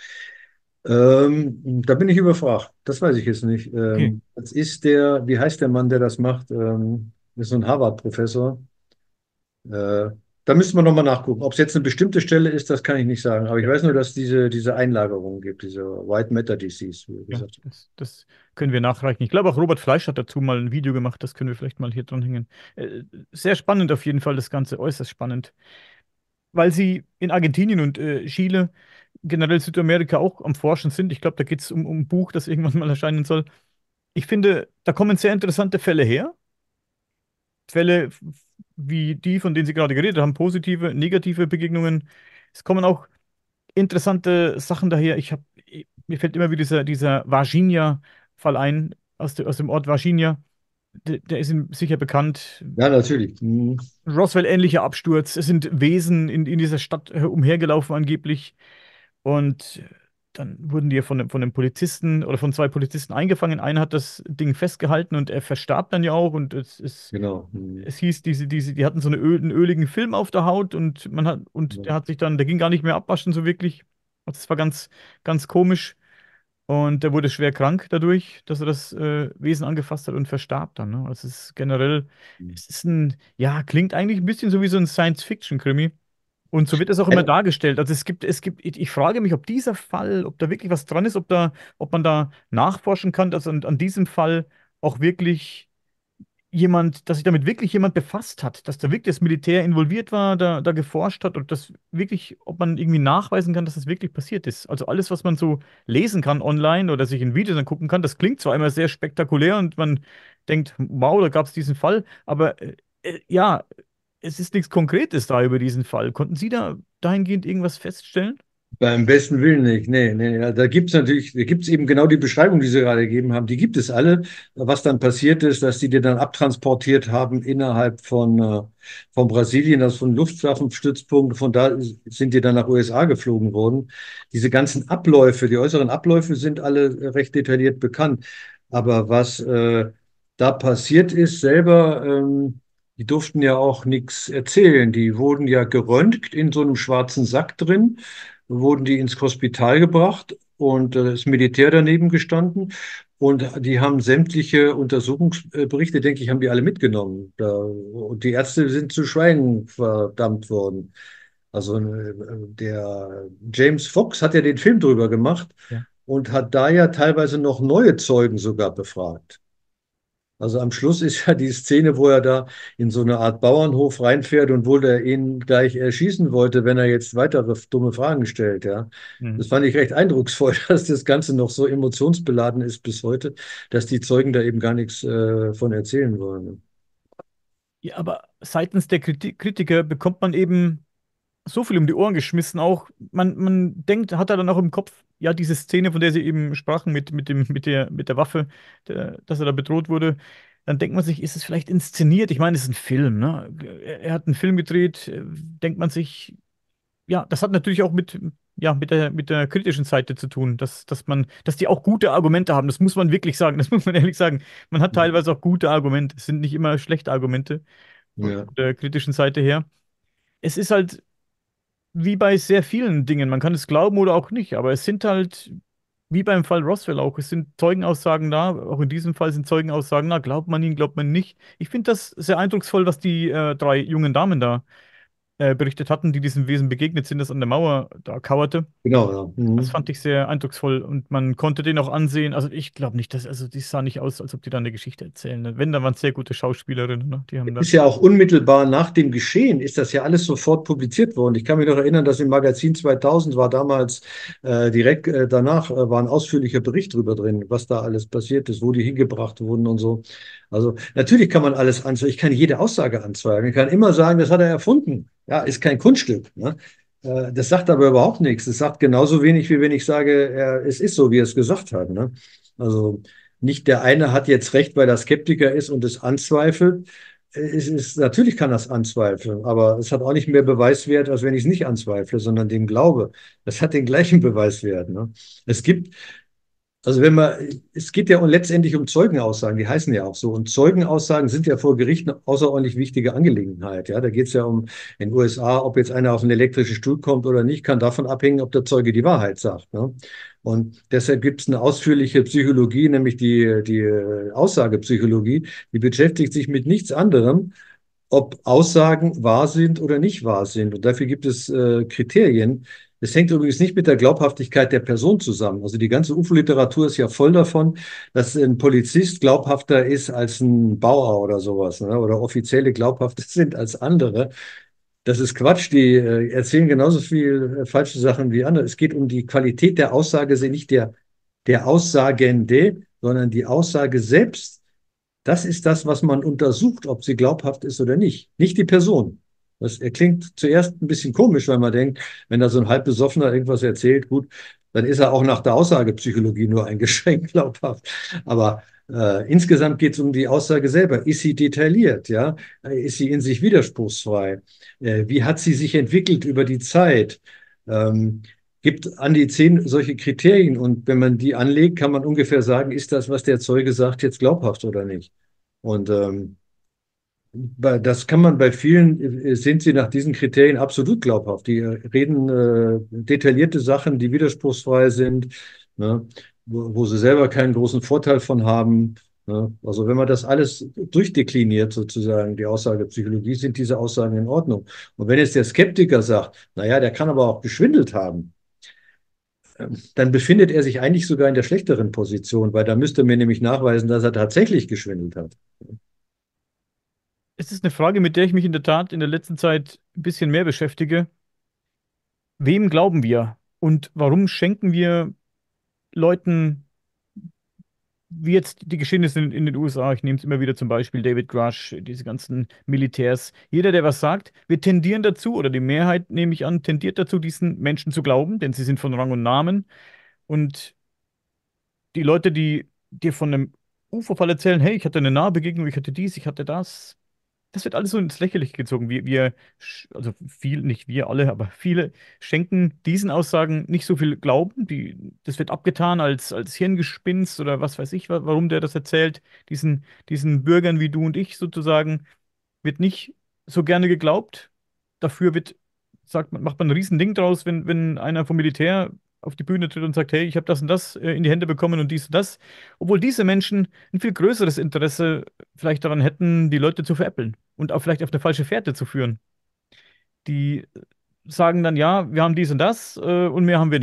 Da bin ich überfragt. Das weiß ich jetzt nicht. Okay. Das ist wie heißt der Mann, der das macht? Ist so ein Harvard-Professor. Äh, Da müsste man nochmal nachgucken. Ob es jetzt eine bestimmte Stelle ist, das kann ich nicht sagen. Aber ich Ja, weiß nur, dass diese Einlagerung gibt, diese White Matter Disease, wie ja, gesagt. das können wir nachreichen. Ich glaube, auch Robert Fleisch hat dazu mal ein Video gemacht, das können wir vielleicht mal hier dranhängen. Sehr spannend auf jeden Fall, das Ganze, äußerst spannend. Weil sie in Argentinien und Chile, generell Südamerika auch am Forschen sind. Ich glaube, da geht es um ein Buch, das irgendwann mal erscheinen soll. Ich finde, da kommen sehr interessante Fälle her. Fälle wie die, von denen Sie gerade geredet haben, positive, negative Begegnungen. Es kommen auch interessante Sachen daher. Mir fällt immer wieder dieser Varginha-Fall ein, aus dem Ort Varginha. Der ist Ihnen sicher bekannt. Ja, natürlich. Mhm. Roswell-ähnlicher Absturz. Es sind Wesen in dieser Stadt umhergelaufen angeblich. Und dann wurden die ja von einem Polizisten oder von zwei Polizisten eingefangen. Einer hat das Ding festgehalten und er verstarb dann ja auch. Und Genau. Mhm. es hieß, die hatten so einen öligen Film auf der Haut und Ja. der ging gar nicht mehr abwaschen so wirklich. Also das war ganz, ganz komisch. Und der wurde schwer krank dadurch, dass er das Wesen angefasst hat und verstarb dann. Ne? Also es ist generell, Mhm. es ist ja, klingt eigentlich ein bisschen so wie so ein Science-Fiction-Krimi. Und so wird es auch immer dargestellt. Also ich frage mich, ob dieser Fall, ob da wirklich was dran ist, ob man da nachforschen kann, dass an diesem Fall auch wirklich dass sich damit wirklich jemand befasst hat, dass da wirklich das Militär involviert war, da geforscht hat und das wirklich, ob man irgendwie nachweisen kann, dass das wirklich passiert ist. Also alles, was man so lesen kann online oder sich in Videos angucken kann, das klingt zwar immer sehr spektakulär und man denkt, wow, da gab es diesen Fall, aber ja, es ist nichts Konkretes da über diesen Fall. Konnten Sie da dahingehend irgendwas feststellen? Beim besten Willen nicht. Nee, nee, ja, da gibt es eben genau die Beschreibung, die Sie gerade gegeben haben. Die gibt es alle. Was dann passiert ist, dass die dann abtransportiert haben innerhalb von Brasilien, also von Luftwaffenstützpunkten. Von da sind die dann nach USA geflogen worden. Diese ganzen Abläufe, die äußeren Abläufe sind alle recht detailliert bekannt. Aber was da passiert ist selber, die durften ja auch nichts erzählen. Die wurden ja geröntgt in so einem schwarzen Sack drin, wurden die ins Hospital gebracht und das Militär daneben gestanden. Und die haben sämtliche Untersuchungsberichte, denke ich, haben die alle mitgenommen. Und die Ärzte sind zu Schweigen verdammt worden. Also der James Fox hat ja den Film drüber gemacht Ja. und hat da ja teilweise noch neue Zeugen sogar befragt. Also am Schluss ist ja die Szene, wo er da in so eine Art Bauernhof reinfährt und wo der ihn gleich erschießen wollte, wenn er jetzt weitere dumme Fragen stellt, ja. Mhm. Das fand ich recht eindrucksvoll, dass das Ganze noch so emotionsbeladen ist bis heute, dass die Zeugen da eben gar nichts von erzählen wollen. Ja, aber seitens der Kritiker bekommt man eben so viel um die Ohren geschmissen auch. Man denkt, hat er dann auch im Kopf, ja, diese Szene, von der Sie eben sprachen, mit der Waffe, dass er da bedroht wurde. Dann denkt man sich, ist es vielleicht inszeniert? Ich meine, es ist ein Film, ne? Er hat einen Film gedreht, denkt man sich, ja, das hat natürlich auch ja, mit der kritischen Seite zu tun, dass die auch gute Argumente haben. Das muss man wirklich sagen, das muss man ehrlich sagen. Man hat teilweise auch gute Argumente. Es sind nicht immer schlechte Argumente von Ja, der kritischen Seite her. Es ist halt wie bei sehr vielen Dingen. Man kann es glauben oder auch nicht, aber es sind halt, wie beim Fall Roswell auch, es sind Zeugenaussagen da, auch in diesem Fall sind Zeugenaussagen da, glaubt man ihnen, glaubt man nicht. Ich finde das sehr eindrucksvoll, was die drei jungen Damen da berichtet hatten, die diesem Wesen begegnet sind, das an der Mauer da kauerte. genau, ja. Das Mhm. fand ich sehr eindrucksvoll und man konnte den auch ansehen. Also ich glaube nicht, also die sah nicht aus, als ob die da eine Geschichte erzählen. Wenn, dann waren es sehr gute Schauspielerinnen, ne? Die haben da. Ist ja auch unmittelbar nach dem Geschehen, ist das ja alles sofort publiziert worden. Ich kann mich noch erinnern, dass im Magazin 2000 war damals direkt danach war ein ausführlicher Bericht drüber drin, was da alles passiert ist, wo die hingebracht wurden und so. Also natürlich kann man alles anzweifeln. Ich kann jede Aussage anzweifeln. Ich kann immer sagen, das hat er erfunden. Ja, ist kein Kunststück. Ne? Das sagt aber überhaupt nichts. Es sagt genauso wenig, wie wenn ich sage, es ist so, wie er es gesagt hat. Ne? Also nicht der eine hat jetzt recht, weil er Skeptiker ist und es anzweifelt. Natürlich kann das anzweifeln, aber es hat auch nicht mehr Beweiswert, als wenn ich es nicht anzweifle, sondern dem glaube. Das hat den gleichen Beweiswert. Ne? Es gibt also es geht ja letztendlich um Zeugenaussagen, die heißen ja auch so. Und Zeugenaussagen sind ja vor Gericht eine außerordentlich wichtige Angelegenheit. Ja, da geht es ja um in den USA, ob jetzt einer auf einen elektrischen Stuhl kommt oder nicht, kann davon abhängen, ob der Zeuge die Wahrheit sagt. Ne? Und deshalb gibt es eine ausführliche Psychologie, nämlich die Aussagepsychologie, die beschäftigt sich mit nichts anderem, ob Aussagen wahr sind oder nicht wahr sind. Und dafür gibt es Kriterien. Es hängt übrigens nicht mit der Glaubhaftigkeit der Person zusammen. Also die ganze UFO-Literatur ist ja voll davon, dass ein Polizist glaubhafter ist als ein Bauer oder sowas, ne? Oder Offizielle glaubhafter sind als andere. Das ist Quatsch. Die erzählen genauso viel falsche Sachen wie andere. Es geht um die Qualität der Aussage, nicht der Aussagende, sondern die Aussage selbst. Das ist das, was man untersucht, ob sie glaubhaft ist oder nicht. Nicht die Person. Das klingt zuerst ein bisschen komisch, weil man denkt, wenn da so ein halbbesoffener irgendwas erzählt, gut, dann ist er auch nach der Aussagepsychologie nur eingeschränkt glaubhaft. Aber insgesamt geht es um die Aussage selber. Ist sie detailliert? Ja? Ist sie in sich widerspruchsfrei? Wie hat sie sich entwickelt über die Zeit? Ähm, Gibt an die 10 solche Kriterien und wenn man die anlegt, kann man ungefähr sagen, ist das, was der Zeuge sagt, jetzt glaubhaft oder nicht? Und das kann man bei vielen, sind sie nach diesen Kriterien absolut glaubhaft. Die reden detaillierte Sachen, die widerspruchsfrei sind, ne, wo sie selber keinen großen Vorteil von haben. Ne. Also wenn man das alles durchdekliniert, sozusagen, die Aussagepsychologie, sind diese Aussagen in Ordnung. Und wenn jetzt der Skeptiker sagt, naja, der kann aber auch geschwindelt haben, dann befindet er sich eigentlich sogar in der schlechteren Position, weil da müsste mir nämlich nachweisen, dass er tatsächlich geschwindelt hat. Es ist eine Frage, mit der ich mich in der Tat in der letzten Zeit ein bisschen mehr beschäftige. Wem glauben wir? Und warum schenken wir Leuten, wie jetzt die Geschehnisse in den USA, ich nehme es immer wieder zum Beispiel David Grush, diese ganzen Militärs, jeder, der was sagt, wir tendieren dazu, oder die Mehrheit, nehme ich an, tendiert dazu, diesen Menschen zu glauben, denn sie sind von Rang und Namen. Und die Leute, die dir von einem UFO-Fall erzählen, hey, ich hatte eine Nahbegegnung, ich hatte dies, ich hatte das, das wird alles so ins Lächerliche gezogen. Also viel, nicht wir alle, aber viele schenken diesen Aussagen nicht so viel Glauben. Das wird abgetan als Hirngespinst oder was weiß ich, warum der das erzählt. Diesen Bürgern wie du und ich sozusagen wird nicht so gerne geglaubt. Dafür macht man ein Riesending draus, wenn einer vom Militär auf die Bühne tritt und sagt, hey, ich habe das und das in die Hände bekommen und dies und das. Obwohl diese Menschen ein viel größeres Interesse vielleicht daran hätten, die Leute zu veräppeln und auch vielleicht auf eine falsche Fährte zu führen. Die sagen dann, ja, wir haben dies und das und mehr haben wir nicht.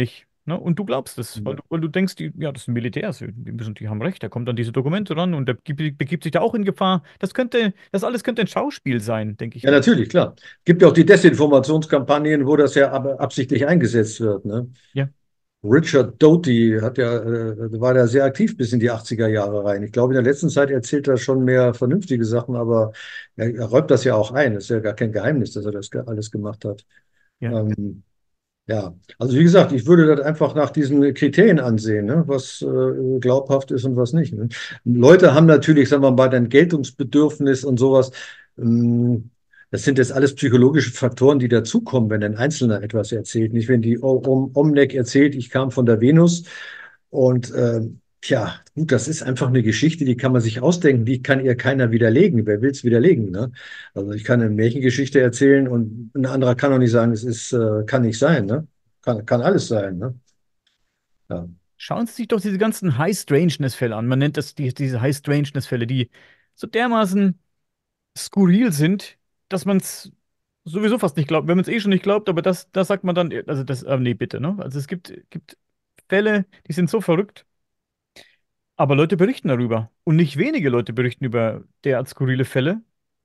Ne? Und du glaubst es, weil du denkst, ja, das sind Militärs, die haben recht, da kommt dann diese Dokumente ran und der begibt sich da auch in Gefahr. Das alles könnte ein Schauspiel sein, denke ich Ja, mir. natürlich, klar. Gibt ja auch die Desinformationskampagnen, wo das ja absichtlich eingesetzt wird. Ne? Ja, Richard Doty war da sehr aktiv bis in die 80er Jahre rein. Ich glaube, in der letzten Zeit erzählt er schon mehr vernünftige Sachen, aber er räumt das ja auch ein. Das ist ja gar kein Geheimnis, dass er das alles gemacht hat. ja. Ähm, ja, also wie gesagt, ich würde das einfach nach diesen Kriterien ansehen, ne? Was glaubhaft ist und was nicht. Ne? Leute haben natürlich, sagen wir mal, ein Geltungsbedürfnis und sowas. Ähm, Das sind jetzt alles psychologische Faktoren, die dazukommen, wenn ein Einzelner etwas erzählt. Nicht, wenn die Omnek erzählt, ich kam von der Venus und tja, gut, das ist einfach eine Geschichte, die kann man sich ausdenken, die kann ihr keiner widerlegen. Wer will es widerlegen? Ne? Also ich kann eine Märchengeschichte erzählen und ein anderer kann auch nicht sagen, kann nicht sein. Ne? Kann alles sein. Ne? Ja. Schauen Sie sich doch diese ganzen High-Strangeness-Fälle an. Man nennt das diese High-Strangeness-Fälle, die so dermaßen skurril sind, dass man es sowieso fast nicht glaubt. Wenn man es eh schon nicht glaubt, aber das sagt man dann, also das, nee, bitte, ne? Also es gibt Fälle, die sind so verrückt, aber Leute berichten darüber. Und nicht wenige Leute berichten über derart skurrile Fälle.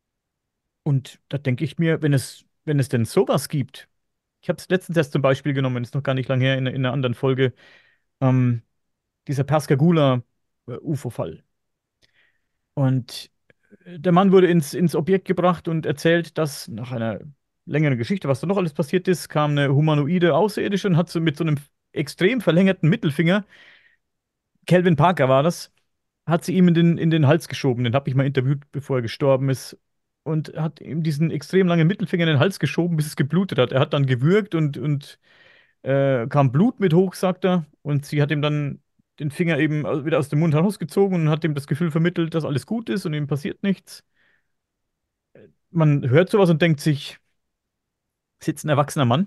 Und da denke ich mir, wenn es denn sowas gibt, ich habe es letztens erst zum Beispiel genommen, ist noch gar nicht lange her, in einer anderen Folge, ähm, dieser Pascagoula-UFO-Fall. Und der Mann wurde ins Objekt gebracht und erzählt, dass nach einer längeren Geschichte, was da noch alles passiert ist, kam eine humanoide Außerirdische und hat so mit so einem extrem verlängerten Mittelfinger, Calvin Parker war das, hat sie ihm in den Hals geschoben. Den habe ich mal interviewt, bevor er gestorben ist. Und hat ihm diesen extrem langen Mittelfinger in den Hals geschoben, bis es geblutet hat. Er hat dann gewürgt und kam Blut mit hoch, sagt er. Und sie hat ihm dann den Finger eben wieder aus dem Mund herausgezogen und hat ihm das Gefühl vermittelt, dass alles gut ist und ihm passiert nichts. Man hört sowas und denkt sich, sitzt ein erwachsener Mann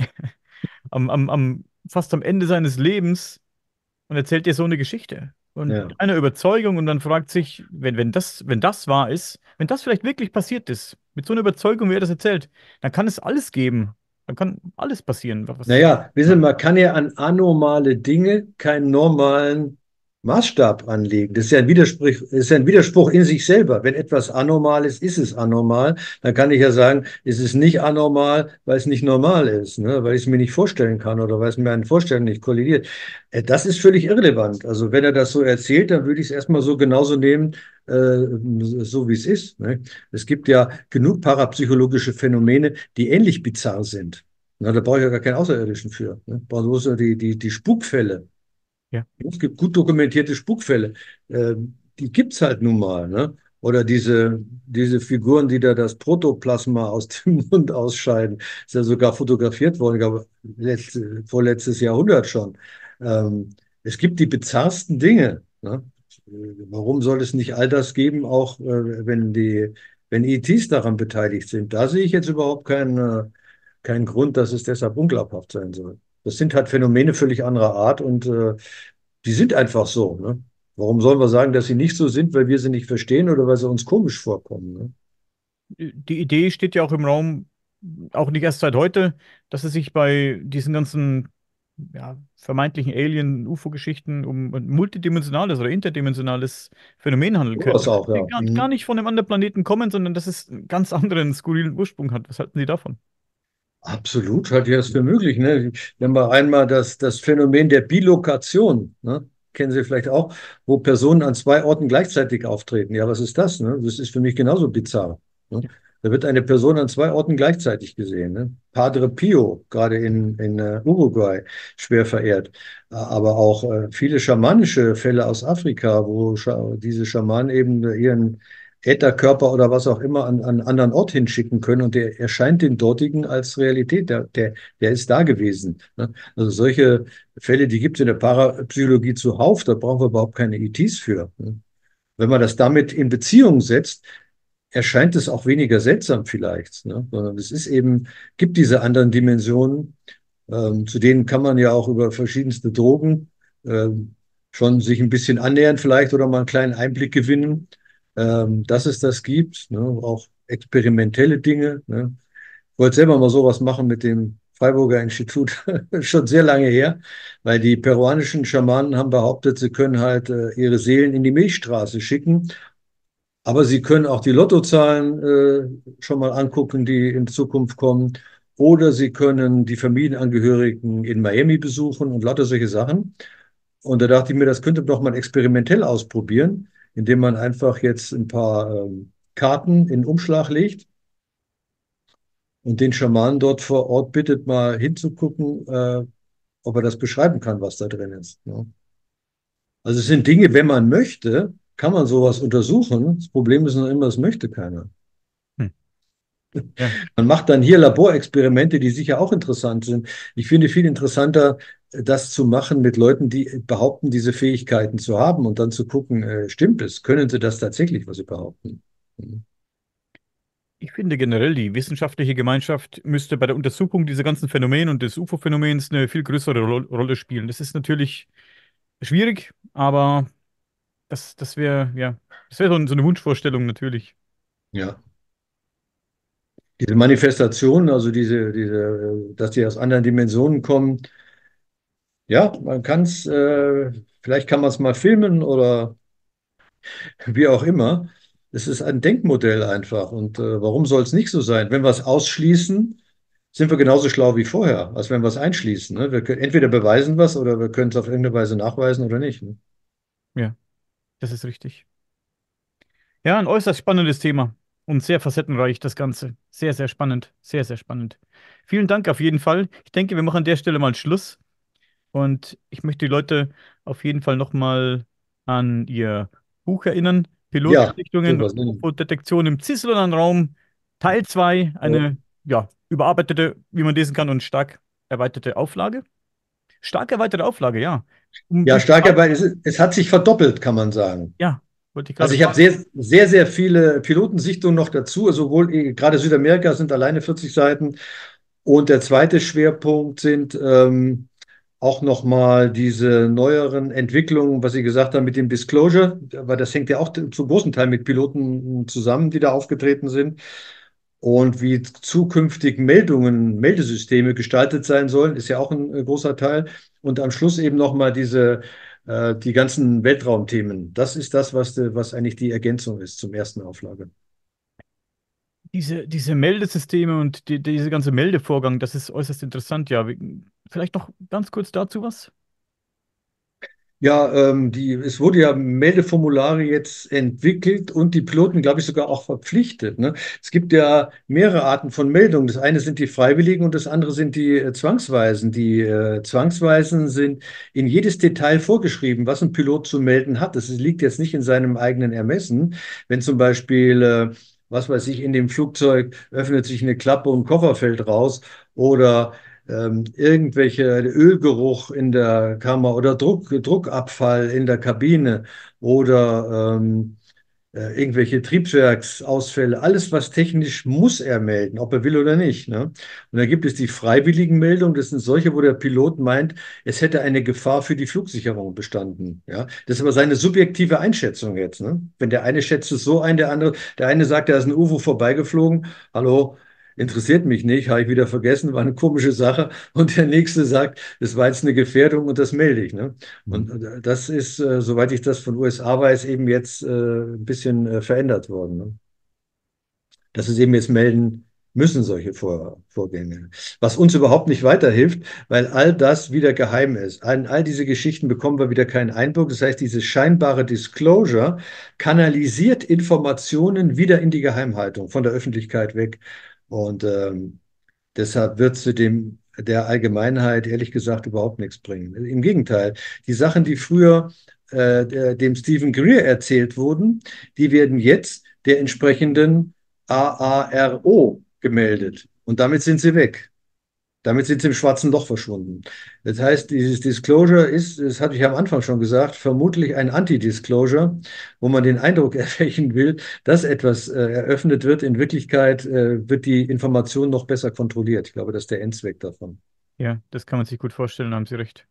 fast am Ende seines Lebens und erzählt dir so eine Geschichte. Und Ja. mit einer Überzeugung und man fragt sich, wenn das wahr ist, wenn das vielleicht wirklich passiert ist, mit so einer Überzeugung, wie er das erzählt, dann kann es alles geben. Dann kann alles passieren. Was, Naja, wissen Sie, man kann ja an anormale Dinge keinen normalen Maßstab anlegen. Das ist ja ein Widerspruch in sich selber. Wenn etwas anormal ist, ist es anormal. Dann kann ich ja sagen, es ist nicht anormal, weil es nicht normal ist, ne? Weil ich es mir nicht vorstellen kann oder weil es mir ein Vorstellen nicht kollidiert. Das ist völlig irrelevant. Also wenn er das so erzählt, dann würde ich es erstmal so genauso nehmen, so wie es ist. Ne? Es gibt ja genug parapsychologische Phänomene, die ähnlich bizarr sind. Na, da brauche ich ja gar keinen Außerirdischen für. Ne? Brauche bloß die Spukfälle. ja, Es gibt gut dokumentierte Spukfälle. Die gibt es halt nun mal. Ne? Oder diese Figuren, die da das Protoplasma aus dem Mund ausscheiden. Ist ja sogar fotografiert worden, ich glaube, vorletztes Jahrhundert schon. Ähm, Es gibt die bizarrsten Dinge. Ne? Warum soll es nicht all das geben, auch wenn ETs daran beteiligt sind? Da sehe ich jetzt überhaupt keinen Grund, dass es deshalb unglaubhaft sein soll. Das sind halt Phänomene völlig anderer Art und die sind einfach so. Ne? Warum sollen wir sagen, dass sie nicht so sind, weil wir sie nicht verstehen oder weil sie uns komisch vorkommen? Ne? die Idee steht ja auch im Raum, auch nicht erst seit heute, dass es sich bei diesen ganzen ja, vermeintlichen Alien-UFO-Geschichten um ein multidimensionales oder interdimensionales Phänomen handeln Sowas könnte. auch, Die ja. gar Mhm. nicht von einem anderen Planeten kommen, sondern dass es einen ganz anderen, skurrilen Ursprung hat. Was halten Sie davon? Absolut, halte ich das für möglich. Ne? Wenn wir einmal das Phänomen der Bilokation, ne? Kennen Sie vielleicht auch, wo Personen an zwei Orten gleichzeitig auftreten. Ja, was ist das? Ne? Das ist für mich genauso bizarr. Ne? Da wird eine Person an zwei Orten gleichzeitig gesehen. Ne? Padre Pio, gerade in Uruguay, schwer verehrt. Aber auch viele schamanische Fälle aus Afrika, wo diese Schamanen eben ihren Ätherkörper oder was auch immer an einen anderen Ort hinschicken können und der erscheint den dortigen als Realität. Der ist da gewesen. Ne? Also solche Fälle, die gibt es in der Parapsychologie zuhauf, da brauchen wir überhaupt keine ETs für. Ne? Wenn man das damit in Beziehung setzt, erscheint es auch weniger seltsam vielleicht, ne? Sondern es ist eben, gibt diese anderen Dimensionen, zu denen kann man ja auch über verschiedenste Drogen schon sich ein bisschen annähern vielleicht oder mal einen kleinen Einblick gewinnen, dass es das gibt, ne? Auch experimentelle Dinge. Ne? Ich wollte selber mal sowas machen mit dem Freiburger Institut, schon sehr lange her, weil die peruanischen Schamanen haben behauptet, sie können halt ihre Seelen in die Milchstraße schicken, aber sie können auch die Lottozahlen schon mal angucken, die in Zukunft kommen, oder sie können die Familienangehörigen in Miami besuchen und lauter solche Sachen. Und da dachte ich mir, das könnte man doch mal experimentell ausprobieren, indem man einfach jetzt ein paar Karten in den Umschlag legt und den Schamanen dort vor Ort bittet, mal hinzugucken, ob er das beschreiben kann, was da drin ist. Ne? Also es sind Dinge, wenn man möchte, kann man sowas untersuchen. Das Problem ist noch immer, das möchte keiner. Hm. Ja. Man macht dann hier Laborexperimente, die sicher auch interessant sind. Ich finde viel interessanter, das zu machen mit Leuten, die behaupten, diese Fähigkeiten zu haben und dann zu gucken, stimmt es? Können sie das tatsächlich, was sie behaupten? Mhm. Ich finde generell, die wissenschaftliche Gemeinschaft müsste bei der Untersuchung dieser ganzen Phänomene und des UFO-Phänomens eine viel größere Rolle spielen. Das ist natürlich schwierig, aber das wäre, ja, das wäre so eine Wunschvorstellung natürlich. Ja. Diese Manifestationen, also dass die aus anderen Dimensionen kommen, ja, man kann es, vielleicht kann man es mal filmen oder wie auch immer. Es ist ein Denkmodell einfach. Und warum soll es nicht so sein? Wenn wir es ausschließen, sind wir genauso schlau wie vorher, als wenn wir es einschließen. Ne? Wir können entweder beweisen was oder wir können es auf irgendeine Weise nachweisen oder nicht. Ne? Ja, das ist richtig. Ja, ein äußerst spannendes Thema und sehr facettenreich das Ganze. Sehr, sehr spannend. Sehr, sehr spannend. Vielen Dank auf jeden Fall. Ich denke, wir machen an der Stelle mal Schluss und ich möchte die Leute auf jeden Fall nochmal an ihr Buch erinnern. Ja, Pilotensichtungen und sowas. Ne? UFO-Detektion im cislunar Raum. Teil 2, eine ja, überarbeitete, wie man lesen kann, und stark erweiterte Auflage. Stark erweiterte Auflage, ja. Ja, stark, aber es hat sich verdoppelt, kann man sagen. Ja, wollte ich Also gerade ich habe fragen. sehr viele Pilotensichtungen noch dazu. Sowohl gerade Südamerika sind alleine 40 Seiten. Und der zweite Schwerpunkt sind auch nochmal diese neueren Entwicklungen, was Sie gesagt haben mit dem Disclosure, weil das hängt ja auch zum großen Teil mit Piloten zusammen, die da aufgetreten sind. Und wie zukünftig Meldesysteme gestaltet sein sollen, ist ja auch ein großer Teil. Und am Schluss eben nochmal die ganzen Weltraumthemen. Das ist das, was eigentlich die Ergänzung ist zum ersten Auflage. Diese Meldesysteme und diese ganze Meldevorgang, das ist äußerst interessant, ja. Vielleicht noch ganz kurz dazu was? Ja, es wurde ja Meldeformulare jetzt entwickelt und die Piloten, glaube ich, sogar auch verpflichtet. Ne? Es gibt ja mehrere Arten von Meldungen. Das eine sind die Freiwilligen und das andere sind die Zwangsweisen. Die Zwangsweisen sind in jedes Detail vorgeschrieben, was ein Pilot zu melden hat. Das liegt jetzt nicht in seinem eigenen Ermessen. Wenn zum Beispiel, was weiß ich, in dem Flugzeug öffnet sich eine Klappe und ein Koffer fällt raus oder irgendwelche Ölgeruch in der Kammer oder Druckabfall in der Kabine oder irgendwelche Triebwerksausfälle, alles, was technisch muss er melden, ob er will oder nicht. Ne? Und dann gibt es die freiwilligen Meldungen, das sind solche, wo der Pilot meint, es hätte eine Gefahr für die Flugsicherung bestanden. Ja? Das ist aber seine subjektive Einschätzung jetzt. Ne? Wenn der eine schätzt es so ein, der eine sagt, da ist ein UFO vorbeigeflogen, hallo, interessiert mich nicht, habe ich wieder vergessen, war eine komische Sache. Und der nächste sagt, es war jetzt eine Gefährdung und das melde ich. Ne? Mhm. Und das ist, soweit ich das von USA weiß, eben jetzt ein bisschen verändert worden. Ne? Dass es eben jetzt melden müssen, solche Vorgänge. Was uns überhaupt nicht weiterhilft, weil all das wieder geheim ist. In all diese Geschichten bekommen wir wieder keinen Einblick. Das heißt, dieses scheinbare Disclosure kanalisiert Informationen wieder in die Geheimhaltung von der Öffentlichkeit weg. Und deshalb wird es der Allgemeinheit ehrlich gesagt überhaupt nichts bringen. Im Gegenteil, die Sachen, die früher dem Stephen Greer erzählt wurden, die werden jetzt der entsprechenden AARO gemeldet. Und damit sind sie weg. Damit sind sie im schwarzen Loch verschwunden. Das heißt, dieses Disclosure ist, das hatte ich am Anfang schon gesagt, vermutlich ein Anti-Disclosure, wo man den Eindruck erwecken will, dass etwas eröffnet wird. In Wirklichkeit wird die Information noch besser kontrolliert. Ich glaube, das ist der Endzweck davon. Ja, das kann man sich gut vorstellen, haben Sie recht.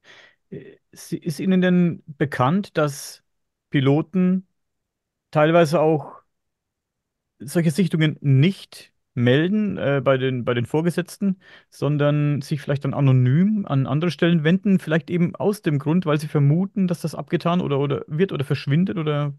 Ist Ihnen denn bekannt, dass Piloten teilweise auch solche Sichtungen nicht melden bei den Vorgesetzten, sondern sich vielleicht dann anonym an andere Stellen wenden, vielleicht eben aus dem Grund, weil sie vermuten, dass das abgetan oder wird oder verschwindet oder.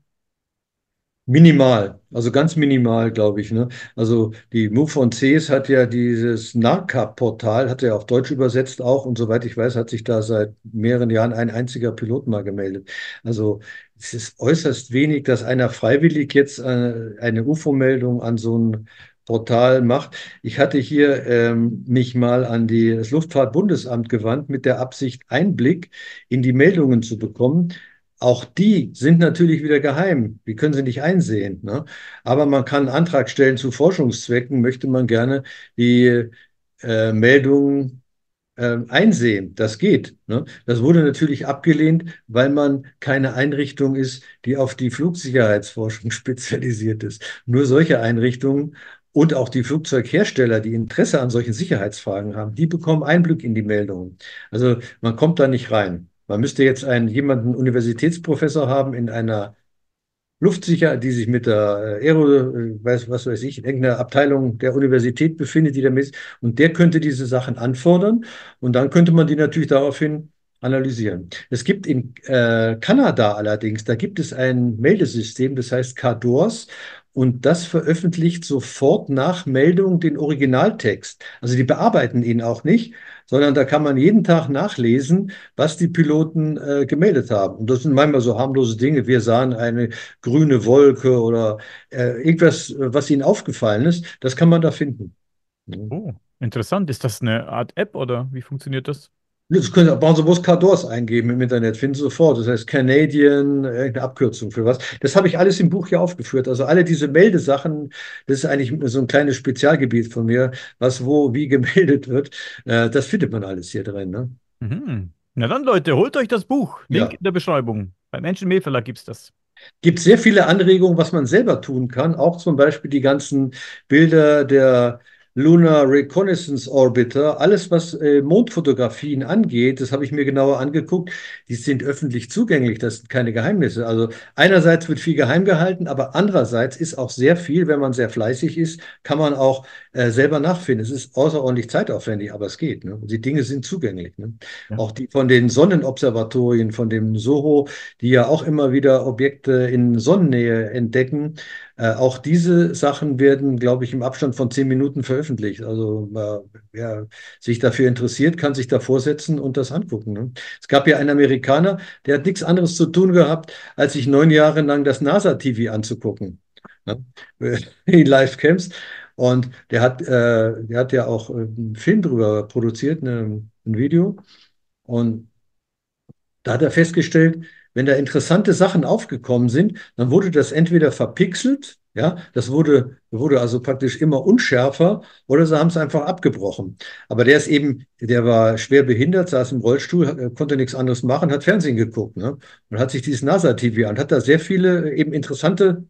Minimal, also ganz minimal, glaube ich, ne? Also die MUFON Cs hat ja dieses NARCA-Portal, hat er auf Deutsch übersetzt auch und soweit ich weiß, hat sich da seit mehreren Jahren ein einziger Pilot mal gemeldet. Also es ist äußerst wenig, dass einer freiwillig jetzt eine UFO-Meldung an so ein Portal macht. Ich hatte hier mich mal an das Luftfahrtbundesamt gewandt mit der Absicht, Einblick in die Meldungen zu bekommen. Auch die sind natürlich wieder geheim. Die können Sie nicht einsehen, ne? Aber man kann einen Antrag stellen zu Forschungszwecken, möchte man gerne die Meldungen einsehen. Das geht, ne? Das wurde natürlich abgelehnt, weil man keine Einrichtung ist, die auf die Flugsicherheitsforschung spezialisiert ist. Nur solche Einrichtungen und auch die Flugzeughersteller, die Interesse an solchen Sicherheitsfragen haben, die bekommen Einblick in die Meldungen. Also man kommt da nicht rein. Man müsste jetzt jemanden Universitätsprofessor haben in einer Luftsicherheit, die sich mit der was weiß ich, in irgendeiner Abteilung der Universität befindet, die damit, und der könnte diese Sachen anfordern und dann könnte man die natürlich daraufhin analysieren. Es gibt in Kanada allerdings, da gibt es ein Meldesystem, das heißt CADORS, und das veröffentlicht sofort nach Meldung den Originaltext. Also die bearbeiten ihn auch nicht, sondern da kann man jeden Tag nachlesen, was die Piloten gemeldet haben. Und das sind manchmal so harmlose Dinge. Wir sahen eine grüne Wolke oder irgendwas, was ihnen aufgefallen ist. Das kann man da finden. Ja. Oh, interessant. Ist das eine Art App oder wie funktioniert das? Das können Sie, brauchen Sie bloß Cadors eingeben im Internet, finden Sie sofort. Das heißt Canadian, irgendeine Abkürzung für was. Das habe ich alles im Buch hier aufgeführt. Also alle diese Meldesachen, das ist eigentlich so ein kleines Spezialgebiet von mir, was wo wie gemeldet wird. Das findet man alles hier drin, ne? Mhm. Na dann, Leute, holt euch das Buch. Link Ja. in der Beschreibung. Beim Menschenmehl Verlag gibt's das. Gibt sehr viele Anregungen, was man selber tun kann. Auch zum Beispiel die ganzen Bilder der Lunar Reconnaissance Orbiter, alles was Mondfotografien angeht, das habe ich mir genauer angeguckt. Die sind öffentlich zugänglich, das sind keine Geheimnisse. Also einerseits wird viel geheim gehalten, aber andererseits ist auch sehr viel, wenn man sehr fleißig ist, kann man auch selber nachfinden. Es ist außerordentlich zeitaufwendig, aber es geht. Ne? Die Dinge sind zugänglich. Ne? Ja. Auch die von den Sonnenobservatorien, von dem SOHO, die ja auch immer wieder Objekte in Sonnennähe entdecken. Auch diese Sachen werden, glaube ich, im Abstand von 10 Minuten veröffentlicht. Also wer sich dafür interessiert, kann sich davor setzen und das angucken. Ne? Es gab ja einen Amerikaner, der hat nichts anderes zu tun gehabt, als sich 9 Jahre lang das NASA-TV anzugucken. Ne? In Livecams. Und der hat ja auch einen Film drüber produziert, ein Video. Und da hat er festgestellt, wenn da interessante Sachen aufgekommen sind, dann wurde das entweder verpixelt, ja, wurde also praktisch immer unschärfer, oder sie haben es einfach abgebrochen. Aber der war schwer behindert, saß im Rollstuhl, konnte nichts anderes machen, hat Fernsehen geguckt, ne? Und hat sich dieses NASA-TV an, hat da sehr viele eben interessante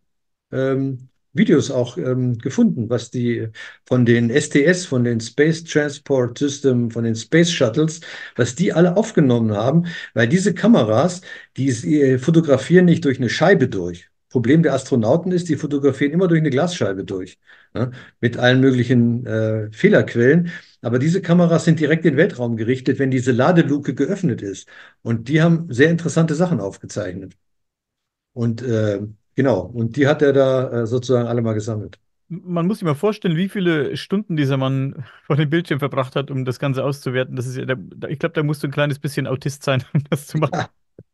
Videos auch gefunden, was die von den STS, von den Space Transport System, von den Space Shuttles, was die alle aufgenommen haben, weil diese Kameras, fotografieren nicht durch eine Scheibe durch. Problem der Astronauten ist, die fotografieren immer durch eine Glasscheibe durch, ne, mit allen möglichen Fehlerquellen. Aber diese Kameras sind direkt in den Weltraum gerichtet, wenn diese Ladeluke geöffnet ist. Und die haben sehr interessante Sachen aufgezeichnet. Und genau, und die hat er da sozusagen alle mal gesammelt. Man muss sich mal vorstellen, wie viele Stunden dieser Mann vor dem Bildschirm verbracht hat, um das Ganze auszuwerten. Das ist ja, ich glaube, da musst du ein kleines bisschen Autist sein, um das zu machen.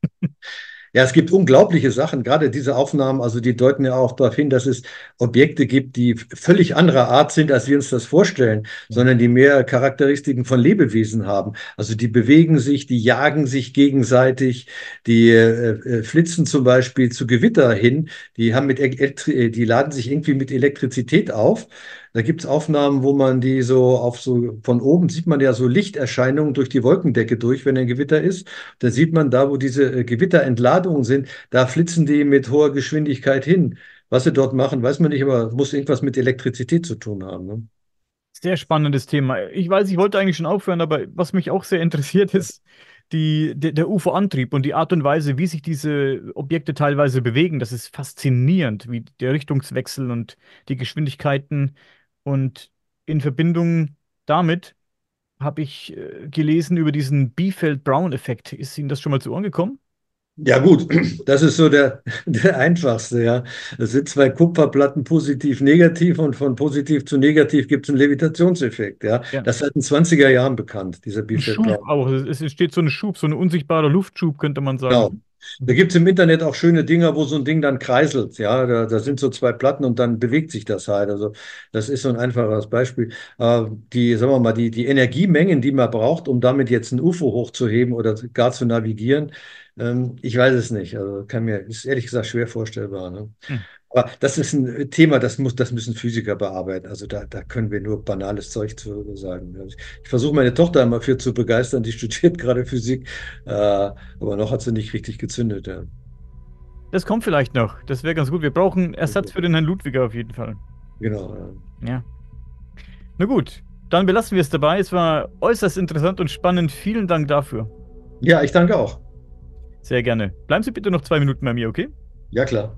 Ja, es gibt unglaubliche Sachen, gerade diese Aufnahmen, also die deuten ja auch darauf hin, dass es Objekte gibt, die völlig anderer Art sind, als wir uns das vorstellen, Ja. sondern die mehr Charakteristiken von Lebewesen haben. Also die bewegen sich, die jagen sich gegenseitig, die flitzen zum Beispiel zu Gewitter hin, die laden sich irgendwie mit Elektrizität auf. Da gibt es Aufnahmen, wo man die so von oben sieht man ja so Lichterscheinungen durch die Wolkendecke durch, wenn ein Gewitter ist. Da sieht man da, wo diese Gewitterentladungen sind, da flitzen die mit hoher Geschwindigkeit hin. Was sie dort machen, weiß man nicht, aber muss irgendwas mit Elektrizität zu tun haben. Ne? Sehr spannendes Thema. Ich weiß, ich wollte eigentlich schon aufhören, aber was mich auch sehr interessiert, ist der UFO-Antrieb und die Art und Weise, wie sich diese Objekte teilweise bewegen. Das ist faszinierend, wie der Richtungswechsel und die Geschwindigkeiten. Und in Verbindung damit habe ich gelesen über diesen Biefeld-Brown-Effekt. Ist Ihnen das schon mal zu Ohren gekommen? Ja gut, das ist so der einfachste, ja. Es sind zwei Kupferplatten positiv, negativ und von positiv zu negativ gibt es einen Levitationseffekt, ja. Ja. Das ist seit den 20er Jahren bekannt, dieser Ein Schub Biefeld-Brown. auch. Es entsteht so ein Schub, so ein unsichtbarer Luftschub, könnte man sagen. Genau. Da gibt es im Internet auch schöne Dinger, wo so ein Ding dann kreiselt. Ja, da sind so zwei Platten und dann bewegt sich das halt. Also das ist so ein einfaches Beispiel. Sagen wir mal, die Energiemengen, die man braucht, um damit jetzt ein UFO hochzuheben oder gar zu navigieren, ich weiß es nicht. Also ist ehrlich gesagt schwer vorstellbar. Ne? Hm. Aber das ist ein Thema, das müssen Physiker bearbeiten. Also da können wir nur banales Zeug zu sagen. Ich versuche meine Tochter einmal für zu begeistern, die studiert gerade Physik, aber noch hat sie nicht richtig gezündet. Ja. Das kommt vielleicht noch. Das wäre ganz gut. Wir brauchen Ersatz für den Herrn Ludwiger auf jeden Fall. Genau. Ja. Na gut, dann belassen wir es dabei. Es war äußerst interessant und spannend. Vielen Dank dafür. Ja, ich danke auch. Sehr gerne. Bleiben Sie bitte noch 2 Minuten bei mir, okay? Ja, klar.